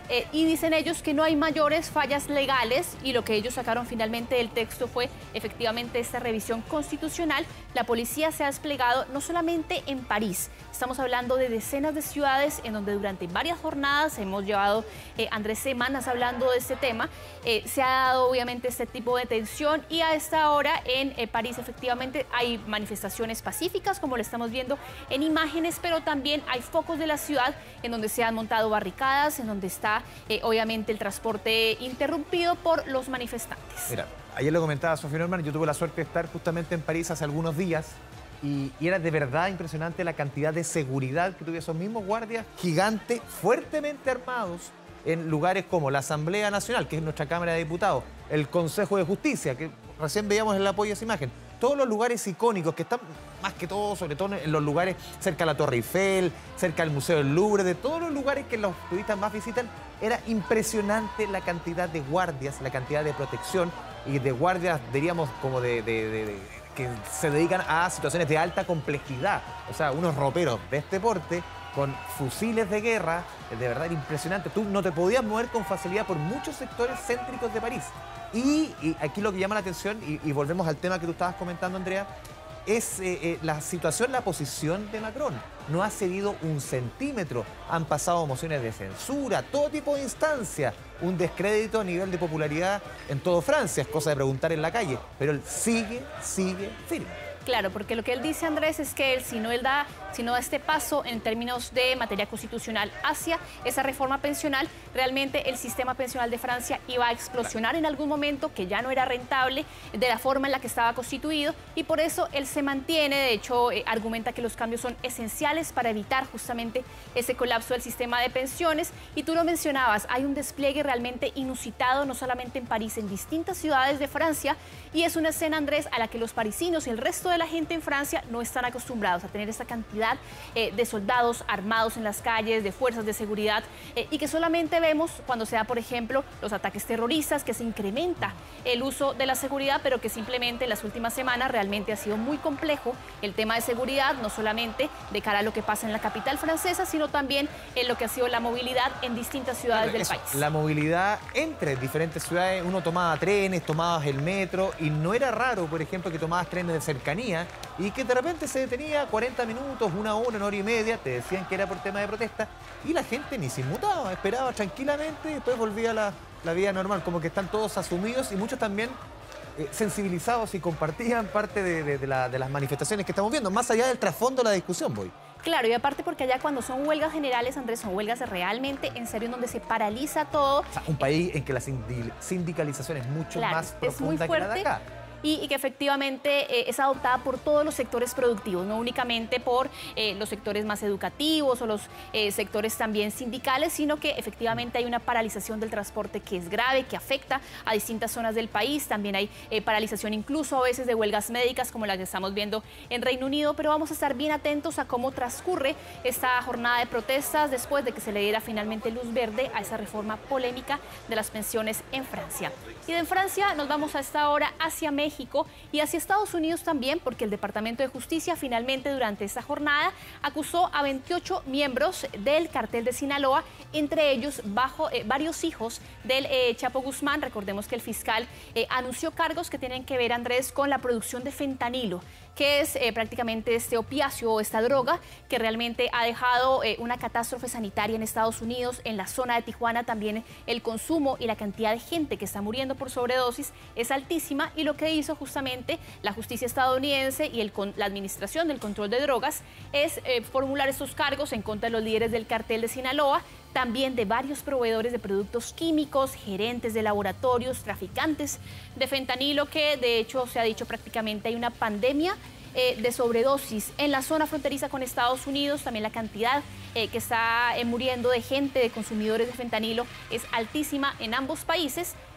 Eh, y dicen ellos que no hay mayores fallas legales y lo que ellos sacaron finalmente del texto fue efectivamente esta revisión constitucional. La policía se ha desplegado no solamente en París, estamos hablando de decenas de ciudades en donde durante varias jornadas hemos llevado, eh, Andrés, semanas hablando de este tema. Eh, se ha dado obviamente este tipo de tensión y a esta hora en eh, París efectivamente hay manifestaciones pacíficas como lo estamos viendo en imágenes, pero también hay focos de la ciudad en donde se han montado barricadas, en donde está Eh, obviamente el transporte interrumpido por los manifestantes. Mira, ayer lo comentaba Sofía Norman, yo tuve la suerte de estar justamente en París hace algunos días y, y era de verdad impresionante la cantidad de seguridad que tuvieron esos mismos guardias gigantes, fuertemente armados, en lugares como la Asamblea Nacional, que es nuestra Cámara de Diputados, el Consejo de Justicia, que recién veíamos el apoyo a esa imagen, todos los lugares icónicos que están más que todo, sobre todo en los lugares cerca de la Torre Eiffel, cerca del Museo del Louvre, de todos los lugares que los turistas más visitan, era impresionante la cantidad de guardias, la cantidad de protección y de guardias, diríamos, como de, de, de, de que se dedican a situaciones de alta complejidad. O sea, unos roperos de este porte con fusiles de guerra, de verdad era impresionante. Tú no te podías mover con facilidad por muchos sectores céntricos de París. Y, y aquí lo que llama la atención, y, y volvemos al tema que tú estabas comentando, Andrea, es eh, eh, la situación, la posición de Macron. No ha cedido un centímetro. Han pasado mociones de censura, todo tipo de instancias. Un descrédito a nivel de popularidad en todo Francia. Es cosa de preguntar en la calle. Pero él sigue, sigue firme. Claro, porque lo que él dice, Andrés, es que él, si no él da, si no da este paso en términos de materia constitucional hacia esa reforma pensional, realmente el sistema pensional de Francia iba a explosionar en algún momento, que ya no era rentable de la forma en la que estaba constituido, y por eso él se mantiene. De hecho, eh, argumenta que los cambios son esenciales para evitar justamente ese colapso del sistema de pensiones. Y tú lo mencionabas, hay un despliegue realmente inusitado, no solamente en París, en distintas ciudades de Francia, y es una escena, Andrés, a la que los parisinos y el resto de la gente en Francia no están acostumbrados a tener esta cantidad eh, de soldados armados en las calles, de fuerzas de seguridad, eh, y que solamente vemos cuando se da, por ejemplo, los ataques terroristas, que se incrementa el uso de la seguridad, pero que simplemente en las últimas semanas realmente ha sido muy complejo el tema de seguridad, no solamente de cara a lo que pasa en la capital francesa, sino también en lo que ha sido la movilidad en distintas ciudades del Eso, país. La movilidad entre diferentes ciudades, uno tomaba trenes, tomabas el metro, y no era raro, por ejemplo, que tomabas trenes de cercanía y que de repente se detenía cuarenta minutos, una hora, una hora y media, te decían que era por tema de protesta, y la gente ni se inmutaba, esperaba tranquilamente y después volvía a la, la vida normal, como que están todos asumidos y muchos también eh, sensibilizados y compartían parte de, de, de, la, de las manifestaciones que estamos viendo, más allá del trasfondo de la discusión, voy. Claro, y aparte porque allá cuando son huelgas generales, Andrés, son huelgas realmente en serio, en donde se paraliza todo. O sea, un país en que la sindicalización es mucho claro, más profunda es muy fuerte, que la de acá. Y, y que efectivamente eh, es adoptada por todos los sectores productivos, no únicamente por eh, los sectores más educativos o los eh, sectores también sindicales, sino que efectivamente hay una paralización del transporte que es grave, que afecta a distintas zonas del país. También hay eh, paralización incluso a veces de huelgas médicas como la que estamos viendo en Reino Unido, pero vamos a estar bien atentos a cómo transcurre esta jornada de protestas después de que se le diera finalmente luz verde a esa reforma polémica de las pensiones en Francia. Y de Francia nos vamos a esta hora hacia México y hacia Estados Unidos también, porque el Departamento de Justicia finalmente durante esta jornada acusó a veintiocho miembros del cartel de Sinaloa, entre ellos bajo, eh, varios hijos del eh, Chapo Guzmán. Recordemos que el fiscal eh, anunció cargos que tienen que ver, Andrés, con la producción de fentanilo, que es eh, prácticamente este opiáceo o esta droga que realmente ha dejado eh, una catástrofe sanitaria en Estados Unidos. En la zona de Tijuana también el consumo y la cantidad de gente que está muriendo por sobredosis es altísima, y lo que hizo justamente la justicia estadounidense y el, la administración del control de drogas es eh, formular estos cargos en contra de los líderes del cartel de Sinaloa, también de varios proveedores de productos químicos, gerentes de laboratorios, traficantes de fentanilo, que de hecho se ha dicho prácticamente hay una pandemia eh, de sobredosis en la zona fronteriza con Estados Unidos. También la cantidad eh, que está eh, muriendo de gente, de consumidores de fentanilo, es altísima en ambos países.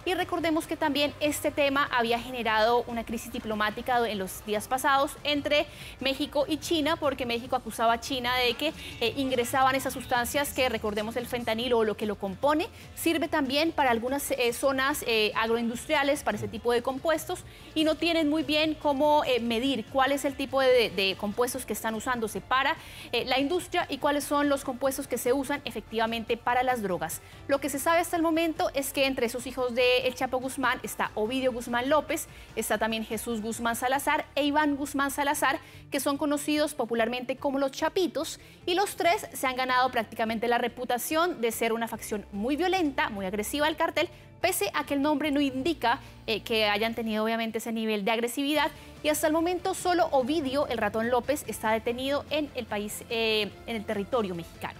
Y recordemos que también este tema había generado una crisis diplomática en los días pasados entre México y China, porque México acusaba a China de que eh, ingresaban esas sustancias que, recordemos, el fentanilo o lo que lo compone, sirve también para algunas eh, zonas eh, agroindustriales, para ese tipo de compuestos, y no tienen muy bien cómo eh, medir cuál es el tipo de, de compuestos que están usándose para eh, la industria y cuáles son los compuestos que se usan efectivamente para las drogas. Lo que se sabe hasta el momento es que entre esos hijos de El Chapo Guzmán está Ovidio Guzmán López, está también Jesús Guzmán Salazar e Iván Guzmán Salazar, que son conocidos popularmente como los Chapitos, y los tres se han ganado prácticamente la reputación de ser una facción muy violenta, muy agresiva del cartel, pese a que el nombre no indica eh, que hayan tenido obviamente ese nivel de agresividad, y hasta el momento solo Ovidio, el ratón López, está detenido en el país, eh, en el territorio mexicano.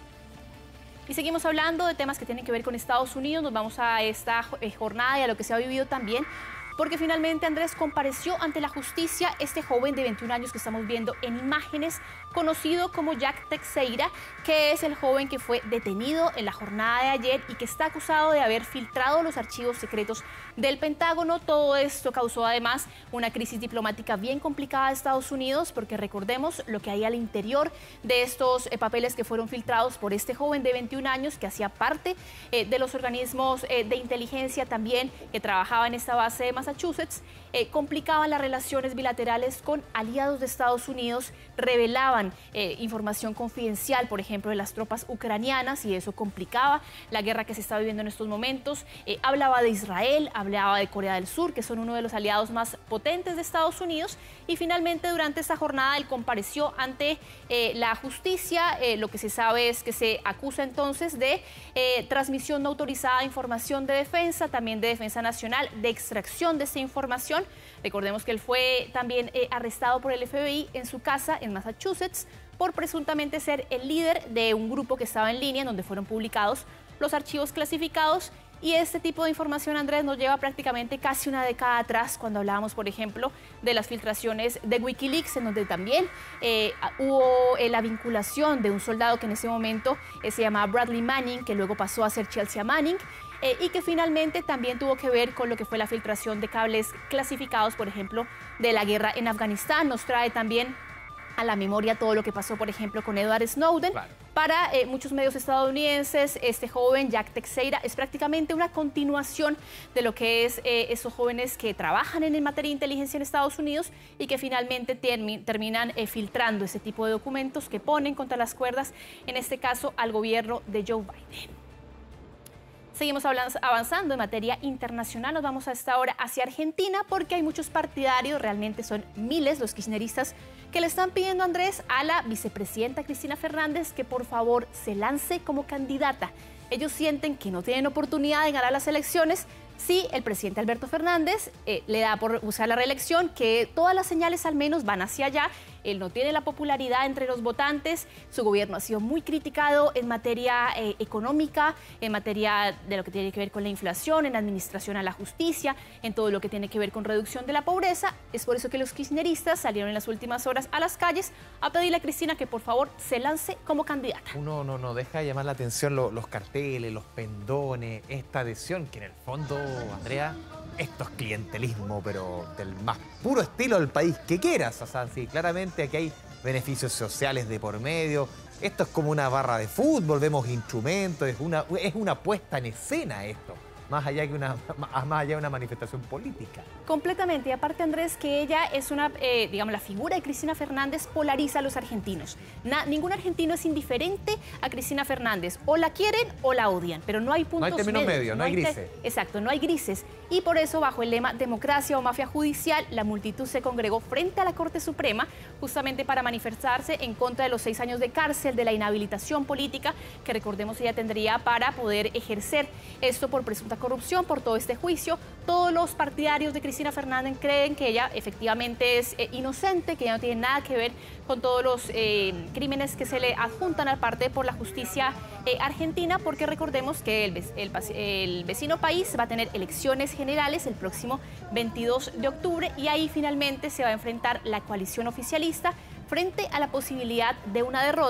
Y seguimos hablando de temas que tienen que ver con Estados Unidos. Nos vamos a esta jornada y a lo que se ha vivido también, porque finalmente, Andrés, compareció ante la justicia este joven de veintiún años que estamos viendo en imágenes, conocido como Jack Teixeira, que es el joven que fue detenido en la jornada de ayer y que está acusado de haber filtrado los archivos secretos del Pentágono. Todo esto causó además una crisis diplomática bien complicada de Estados Unidos, porque recordemos lo que hay al interior de estos eh, papeles que fueron filtrados por este joven de veintiún años que hacía parte eh, de los organismos eh, de inteligencia también, que trabajaba en esta base de Massachusetts, eh, complicaban las relaciones bilaterales con aliados de Estados Unidos, revelaban eh, información confidencial, por ejemplo, de las tropas ucranianas, y eso complicaba la guerra que se está viviendo en estos momentos. Eh, hablaba de Israel, hablaba de Corea del Sur, que son uno de los aliados más potentes de Estados Unidos, y finalmente durante esta jornada él compareció ante eh, la justicia. Eh, lo que se sabe es que se acusa entonces de eh, transmisión no autorizada de información de defensa, también de defensa nacional, de extracción de esa información. Recordemos que él fue también eh, arrestado por el F B I en su casa en Massachusetts por presuntamente ser el líder de un grupo que estaba en línea en donde fueron publicados los archivos clasificados. Y este tipo de información, Andrés, nos lleva prácticamente casi una década atrás, cuando hablábamos, por ejemplo, de las filtraciones de Wikileaks, en donde también eh, hubo eh, la vinculación de un soldado que en ese momento eh, se llamaba Bradley Manning, que luego pasó a ser Chelsea Manning, eh, y que finalmente también tuvo que ver con lo que fue la filtración de cables clasificados, por ejemplo, de la guerra en Afganistán. Nos trae también a la memoria todo lo que pasó, por ejemplo, con Edward Snowden. Claro. Para eh, muchos medios estadounidenses, este joven, Jack Teixeira, es prácticamente una continuación de lo que es eh, esos jóvenes que trabajan en materia de inteligencia en Estados Unidos y que finalmente termi terminan eh, filtrando ese tipo de documentos que ponen contra las cuerdas, en este caso, al gobierno de Joe Biden. Seguimos avanzando en materia internacional. Nos vamos a esta hora hacia Argentina, porque hay muchos partidarios, realmente son miles los kirchneristas, que le están pidiendo, Andrés, a la vicepresidenta Cristina Fernández que por favor se lance como candidata. Ellos sienten que no tienen oportunidad de ganar las elecciones si el presidente Alberto Fernández eh, le da por usar la reelección, que todas las señales al menos van hacia allá. Él no tiene la popularidad entre los votantes, su gobierno ha sido muy criticado en materia eh, económica, en materia de lo que tiene que ver con la inflación, en administración a la justicia, en todo lo que tiene que ver con reducción de la pobreza. Es por eso que los kirchneristas salieron en las últimas horas a las calles a pedirle a Cristina que por favor se lance como candidata. Uno no, no deja de llamar la atención lo, los carteles, los pendones, esta adhesión que en el fondo, Andrea, esto es clientelismo, pero del más puro estilo del país que quieras. O sea, sí, claramente aquí hay beneficios sociales de por medio. Esto es como una barra de fútbol, vemos instrumentos, es una, es una puesta en escena esto. Más allá, que una, más allá de una manifestación política. Completamente. Y aparte, Andrés, que ella es una, eh, digamos, la figura de Cristina Fernández polariza a los argentinos. Na, ningún argentino es indiferente a Cristina Fernández. O la quieren o la odian, pero no hay puntos medios. No hay términos medios, no hay grises. Exacto, no hay grises. Y por eso, bajo el lema democracia o mafia judicial, la multitud se congregó frente a la Corte Suprema justamente para manifestarse en contra de los seis años de cárcel, de la inhabilitación política, que recordemos ella tendría para poder ejercer esto por presunta corrupción, por todo este juicio. Todos los partidarios de Cristina Fernández creen que ella efectivamente es eh, inocente, que ella no tiene nada que ver con todos los eh, crímenes que se le adjuntan al parte por la justicia eh, argentina, porque recordemos que el, el, el vecino país va a tener elecciones generales el próximo veintidós de octubre y ahí finalmente se va a enfrentar la coalición oficialista frente a la posibilidad de una derrota.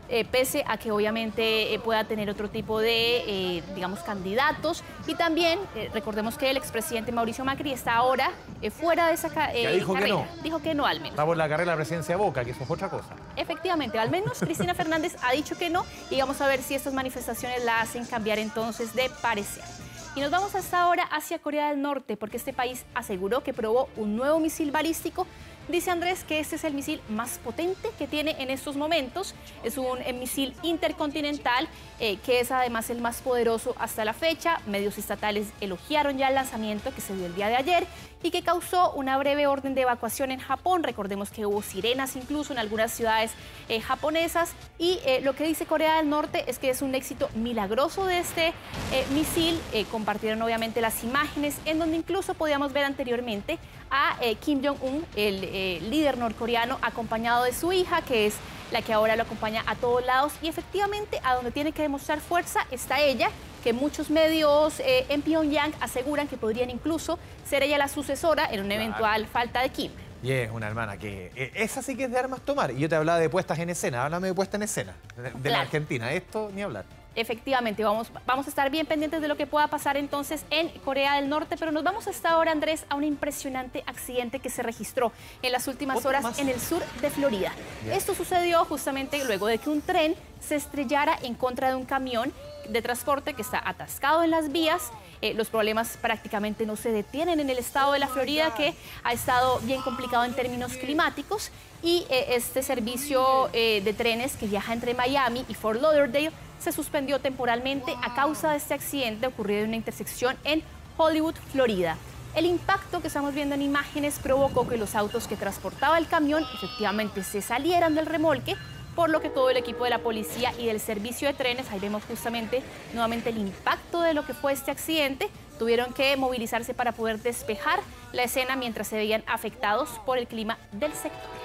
eh, pese a que obviamente eh, pueda tener otro tipo de, eh, digamos, candidatos. Y también, eh, recordemos que el expresidente Mauricio Macri está ahora eh, fuera de esa ca- eh, dijo carrera. que no. Dijo que no, al menos. Está por la carrera de la presidencia de Boca, que eso es otra cosa. Efectivamente, al menos Cristina Fernández ha dicho que no y vamos a ver si estas manifestaciones la hacen cambiar entonces de parecer. Y nos vamos hasta ahora hacia Corea del Norte porque este país aseguró que probó un nuevo misil balístico. Dice Andrés que este es el misil más potente que tiene en estos momentos. Es un eh, misil intercontinental eh, que es además el más poderoso hasta la fecha. Medios estatales elogiaron ya el lanzamiento que se dio el día de ayer y que causó una breve orden de evacuación en Japón. Recordemos que hubo sirenas incluso en algunas ciudades eh, japonesas. Y eh, lo que dice Corea del Norte es que es un éxito milagroso de este eh, misil. Eh, compartieron obviamente las imágenes en donde incluso podíamos ver anteriormente a eh, Kim Jong-un, el eh, líder norcoreano, acompañado de su hija, que es la que ahora lo acompaña a todos lados. Y efectivamente, a donde tiene que demostrar fuerza está ella, que muchos medios eh, en Pyongyang aseguran que podrían incluso ser ella la sucesora en una eventual falta de Kim. Y es una hermana que... eh, esa sí que es de armas tomar. Y yo te hablaba de puestas en escena. Háblame de puesta en escena. De, de Claro. la Argentina. Esto ni hablar. Efectivamente, vamos, vamos a estar bien pendientes de lo que pueda pasar entonces en Corea del Norte, pero nos vamos hasta ahora, Andrés, a un impresionante accidente que se registró en las últimas horas más? en el sur de Florida. Ya. Esto sucedió justamente luego de que un tren se estrellara en contra de un camión de transporte que está atascado en las vías. Eh, los problemas prácticamente no se detienen en el estado de la Florida, que ha estado bien complicado en términos climáticos, y eh, este servicio eh, de trenes que viaja entre Miami y Fort Lauderdale se suspendió temporalmente a causa de este accidente ocurrido en una intersección en Hollywood, Florida. El impacto que estamos viendo en imágenes provocó que los autos que transportaba el camión efectivamente se salieran del remolque, por lo que todo el equipo de la policía y del servicio de trenes, ahí vemos justamente nuevamente el impacto de lo que fue este accidente, tuvieron que movilizarse para poder despejar la escena mientras se veían afectados por el clima del sector.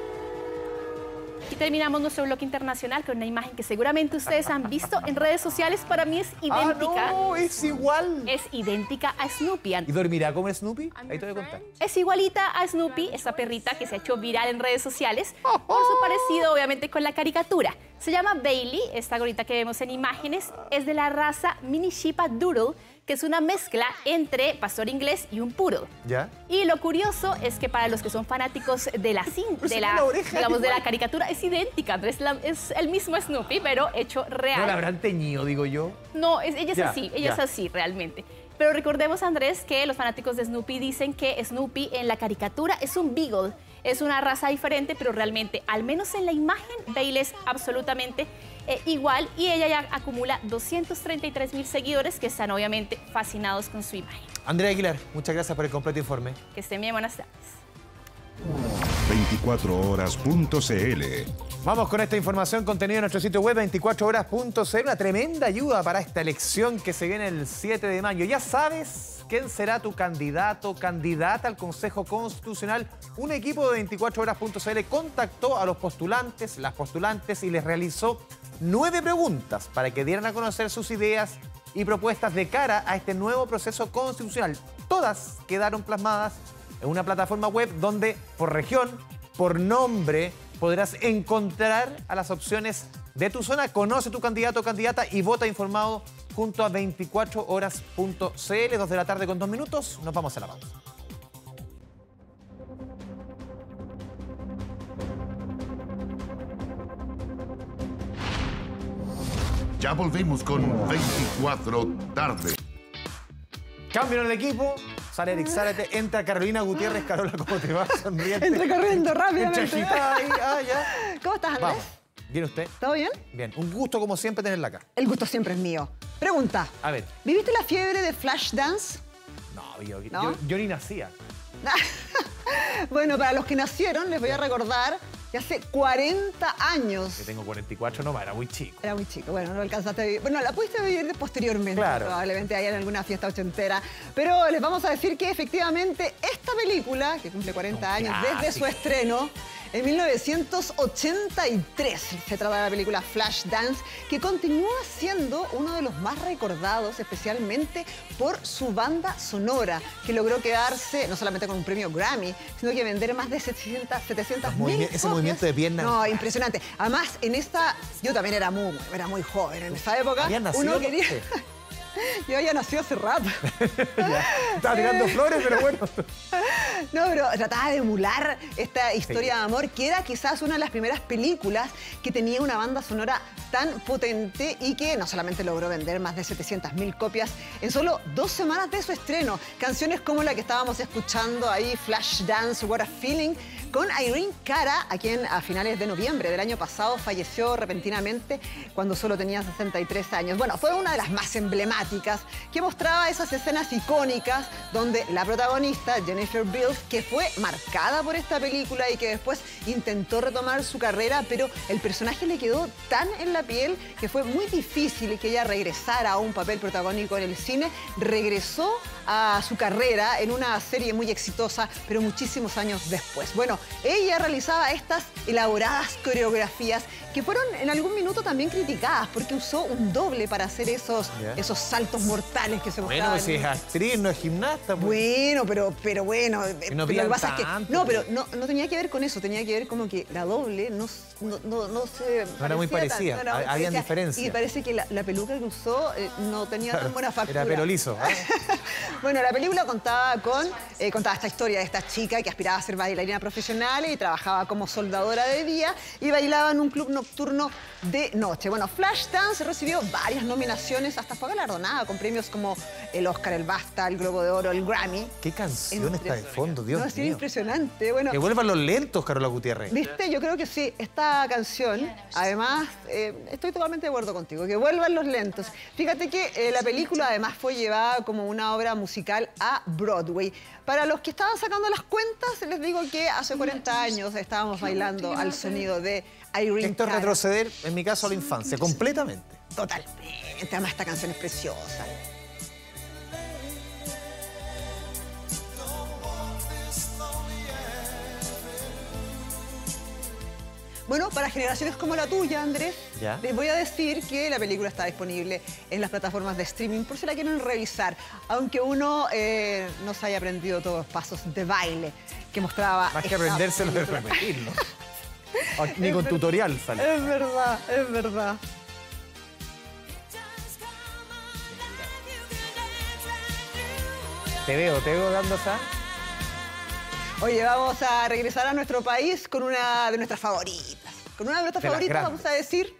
Y terminamos nuestro bloque internacional con una imagen que seguramente ustedes han visto en redes sociales. Para mí es idéntica. Ah, no, es igual. Es idéntica a Snoopy. ¿Y dormirá como Snoopy? Ahí te voy a contar. Es igualita a Snoopy, esta perrita que se ha hecho viral en redes sociales por su parecido, obviamente, con la caricatura. Se llama Bailey, esta gorrita que vemos en imágenes, es de la raza Mini Shiba Doodle, que es una mezcla entre pastor inglés y un poodle. ¿Ya? Y lo curioso es que para los que son fanáticos de la, cin- Pero de si la, la oreja digamos, es de la igual. caricatura, es idéntica, Andrés, la- es el mismo Snoopy, pero hecho real. ¿No la habrán teñido, digo yo? No, es- ella es Ya, así, ella ya. es así realmente. Pero recordemos, Andrés, que los fanáticos de Snoopy dicen que Snoopy en la caricatura es un beagle, es una raza diferente, pero realmente, al menos en la imagen, Bailey es absolutamente eh, igual, y ella ya acumula doscientos treinta y tres mil seguidores que están obviamente fascinados con su imagen. Andrea Aguilar, muchas gracias por el completo informe. Que estén bien, buenas tardes. veinticuatro horas punto c l. Vamos con esta información contenida en nuestro sitio web veinticuatro horas punto c l. Una tremenda ayuda para esta elección que se viene el siete de mayo. Ya sabes quién será tu candidato, candidata al Consejo Constitucional. Un equipo de veinticuatro horas punto c l contactó a los postulantes, las postulantes, y les realizó nueve preguntas para que dieran a conocer sus ideas y propuestas de cara a este nuevo proceso constitucional. Todas quedaron plasmadas en una plataforma web donde por región, por nombre, podrás encontrar a las opciones de tu zona. Conoce tu candidato o candidata y vota informado junto a veinticuatro horas punto c l. Dos de la tarde con dos minutos. Nos vamos a la pausa. Ya volvemos con veinticuatro tarde. Cambio en el equipo. Sale Eric Zárate, entra Carolina Gutiérrez. Carola, ¿cómo te va? Sonriente. Entré corriendo rápidamente. Entre agitada ahí, ah, ya. ¿Cómo estás, Andrés? Vamos. ¿Bien usted? ¿Todo bien? Bien. Un gusto, como siempre, tenerla acá. El gusto siempre es mío. Pregunta. A ver. ¿Viviste la fiebre de Flashdance? No, yo, ¿No? yo, yo ni nacía. Bueno, para los que nacieron, les voy a recordar que hace cuarenta años... Que tengo cuarenta y cuatro, no, era muy chico. Era muy chico, bueno, no lo alcanzaste a vivir. Bueno, la pudiste vivir posteriormente, Claro. probablemente ahí en alguna fiesta ochentera. Pero les vamos a decir que efectivamente esta película, que cumple cuarenta años desde su clásico. estreno, en mil novecientos ochenta y tres. Se trata de la película Flashdance, que continúa siendo uno de los más recordados, especialmente por su banda sonora, que logró quedarse no solamente con un premio Grammy, sino que vender más de setecientas mil Ese movimiento de piernas. No, impresionante. Además, en esta, yo también era muy, era muy joven en esa época. ¿Habían nacido? Uno quería... Yo había nacido hace rato. Estaba tirando flores, pero bueno. No, pero trataba de emular esta historia Sí. de amor, que era quizás una de las primeras películas que tenía una banda sonora tan potente y que no solamente logró vender más de setecientas mil copias en solo dos semanas de su estreno. Canciones como la que estábamos escuchando ahí, Flashdance, What a Feeling, con Irene Cara, a quien a finales de noviembre del año pasado falleció repentinamente cuando solo tenía sesenta y tres años. Bueno, fue una de las más emblemáticas, que mostraba esas escenas icónicas donde la protagonista, Jennifer Beals, que fue marcada por esta película y que después intentó retomar su carrera, pero el personaje le quedó tan en la piel que fue muy difícil que ella regresara a un papel protagónico en el cine. Regresó a su carrera en una serie muy exitosa, pero muchísimos años después. Bueno, ella realizaba estas elaboradas coreografías que fueron en algún minuto también criticadas porque usó un doble para hacer esos, Ya. esos saltos mortales que se Bueno, mostraban. pues si es actriz, no es gimnasta. Pues. Bueno, pero, pero bueno. Y no pero lo pidan que pasa es que. tanto, No, pues. pero no, no tenía que ver con eso. Tenía que ver como que la doble no, no, no, no se. No era muy parecía parecida, tan- no era muy habían parecida. diferencias. Y parece que la, la peluca que usó eh, no tenía tan buena factura. Era pelo liso. ¿ah? Bueno, la película contaba con eh, contaba esta historia de esta chica que aspiraba a ser bailarina profesional y trabajaba como soldadora de día y bailaba en un club nocturno de noche. Bueno, Flashdance recibió varias nominaciones, hasta fue galardonada con premios como el Oscar, el BAFTA, el Globo de Oro, el Grammy. ¿Qué canción Entre- está de fondo, Dios no, ha sido mío? impresionante. Bueno, Que vuelvan los lentos, Carola Gutiérrez. ¿viste? Yo creo que sí. Esta canción, además, eh, estoy totalmente de acuerdo contigo, que vuelvan los lentos. Fíjate que eh, la película además fue llevada como una obra musical a Broadway. Para los que estaban sacando las cuentas, les digo que hace cuarenta años estábamos bailando al sonido de Irene Esto es Cara. retroceder, en mi caso, a la infancia, completamente. Totalmente. Además, esta canción es preciosa. Bueno, para generaciones como la tuya, Andrés, Ya. les voy a decir que la película está disponible en las plataformas de streaming por si la quieren revisar, aunque uno eh, no se haya aprendido todos los pasos de baile que mostraba. Más que esta aprendérselo de película. repetirlo. O- Ni Es con ver- tutorial sale. Es verdad, es verdad. Te veo, te veo dando esa. Oye, vamos a regresar a nuestro país con una de nuestras favoritas. Con una de nuestras De las favoritas, grandes. vamos a decir.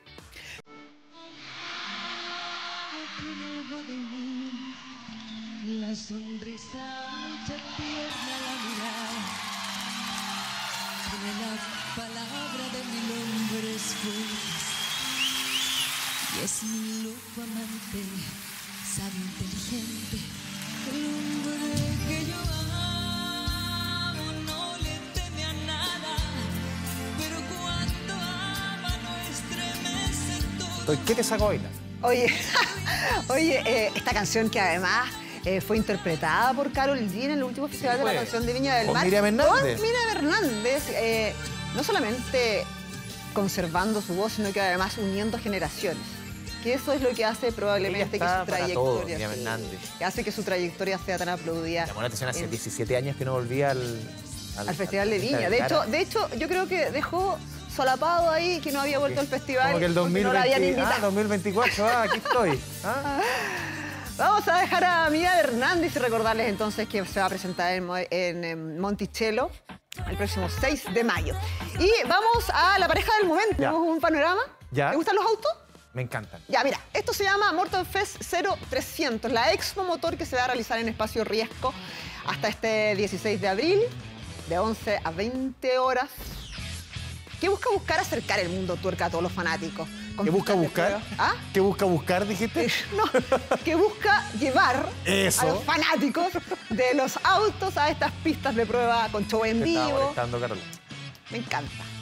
La sonrisa ancha, tierna la mirada, tiene la palabra de mil hombres fuertes. Y es mi loco amante, sabio, inteligente, el hombre que yo amo no le teme a nada, pero cuando ama no estremece todo. ¿Qué te saco a bailar? Oye, oye, eh, esta canción que además eh, fue interpretada por Karol G en el último festival de la fue? canción de Viña del ¿Con Mar. Miriam Hernández? Con Miriam Hernández, eh, no solamente conservando su voz, sino que además uniendo generaciones. Que eso es lo que hace probablemente que Ella su está para todo, trayectoria. Miriam sí, Hernández. que hace que su trayectoria sea tan aplaudida. Llamó la atención hace en- diecisiete años que no volvía al... al Festival de Viña. De hecho, de hecho, yo creo que dejó solapado ahí que no había vuelto al festival. Como que el porque no la habían dos mil veinte, invitado. ah, dos mil veinticuatro, ah, aquí estoy. Ah. Vamos a dejar a Mía Hernández y recordarles entonces que se va a presentar en, Mo- en, em, Monticello el próximo seis de mayo. Y vamos a la pareja del momento. Ya. Tenemos un panorama. Ya. ¿Te gustan los autos? Me encantan. Ya, mira, esto se llama Morton Fest cero trescientos, la Expo Motor que se va a realizar en Espacio Riesgo hasta este dieciséis de abril, de once a veinte horas. ¿Qué busca buscar? Acercar el mundo tuerca a todos los fanáticos. con ¿Qué busca pistas de buscar? prueba. ¿Ah? ¿Qué busca buscar, dijiste? No, que busca llevar Eso. a los fanáticos de los autos a estas pistas de prueba con show en Te estaba vivo. molestando, Carola. Me encanta.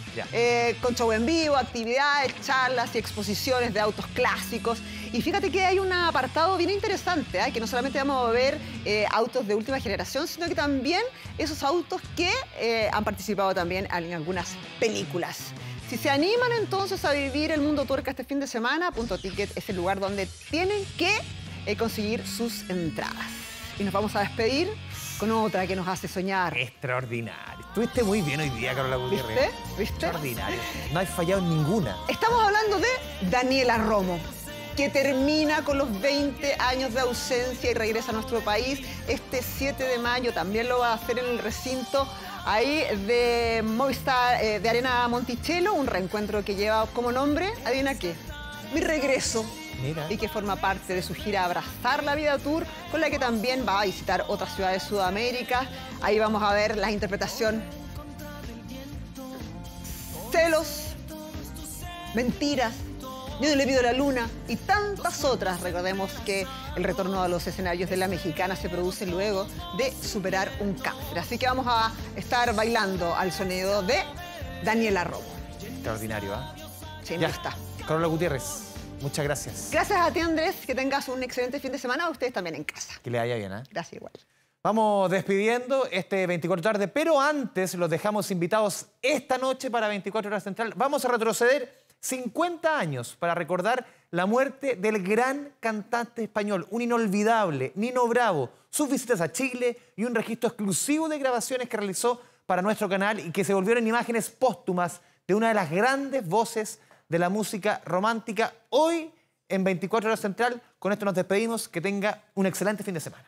Eh, con show en vivo, actividades, charlas y exposiciones de autos clásicos. Y fíjate que hay un apartado bien interesante, ¿eh? que no solamente vamos a ver eh, autos de última generación, sino que también esos autos que eh, han participado también en algunas películas. Si se animan entonces a vivir el mundo tuerca este fin de semana, Punto Ticket es el lugar donde tienen que eh, conseguir sus entradas. Y nos vamos a despedir con otra que nos hace soñar. Extraordinario. Estuviste muy bien hoy día, Carola Gutiérrez. ¿Viste? ¿Viste? Extraordinario. No has fallado en ninguna. Estamos hablando de Daniela Romo, que termina con los veinte años de ausencia y regresa a nuestro país este siete de mayo. También lo va a hacer en el recinto ahí de Movistar, eh, de Arena Monticello, un reencuentro que lleva como nombre, ¿adivina qué? Mi regreso. Mira. Y que forma parte de su gira Abrazar la Vida Tour, con la que también va a visitar otras ciudades de Sudamérica. Ahí vamos a ver la interpretación. Celos, Mentiras, Yo no le pido la luna y tantas otras. Recordemos que el retorno a los escenarios de La Mexicana se produce luego de superar un cáncer. Así que vamos a estar bailando al sonido de Daniela Romo. Extraordinario, ¿ah? ¿eh? Sí, me gusta. Carola Gutiérrez, muchas gracias. Gracias a ti, Andrés. Que tengas un excelente fin de semana. A ustedes también en casa. Que le vaya bien, ¿eh? Gracias igual. Vamos despidiendo este veinticuatro tarde, pero antes los dejamos invitados esta noche para veinticuatro horas central. Vamos a retroceder cincuenta años para recordar la muerte del gran cantante español, un inolvidable, Nino Bravo, sus visitas a Chile y un registro exclusivo de grabaciones que realizó para nuestro canal y que se volvieron imágenes póstumas de una de las grandes voces de la música romántica. Hoy en veinticuatro horas central, con esto nos despedimos. Que tenga un excelente fin de semana.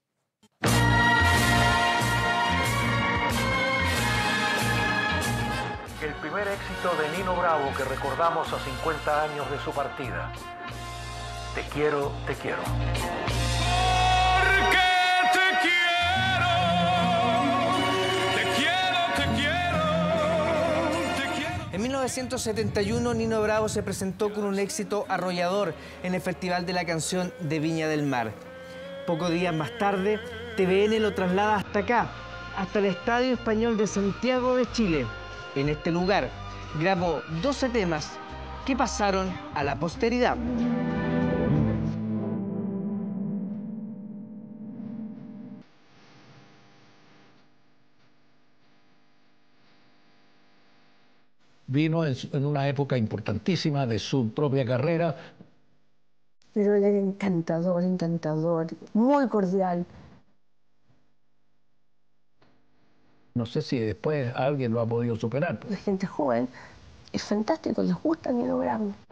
El primer éxito de Nino Bravo que recordamos a cincuenta años de su partida. Te quiero, te quiero. Porque te quiero, te quiero, te quiero, te quiero. En mil novecientos setenta y uno, Nino Bravo se presentó con un éxito arrollador en el Festival de la Canción de Viña del Mar. Pocos días más tarde, T V N lo traslada hasta acá, hasta el Estadio Español de Santiago de Chile. En este lugar grabó doce temas que pasaron a la posteridad. Vino en, en una época importantísima de su propia carrera. Pero él era encantador, encantador, muy cordial. No sé si después alguien lo ha podido superar. La gente joven es fantástico, les gusta Nino Bravo.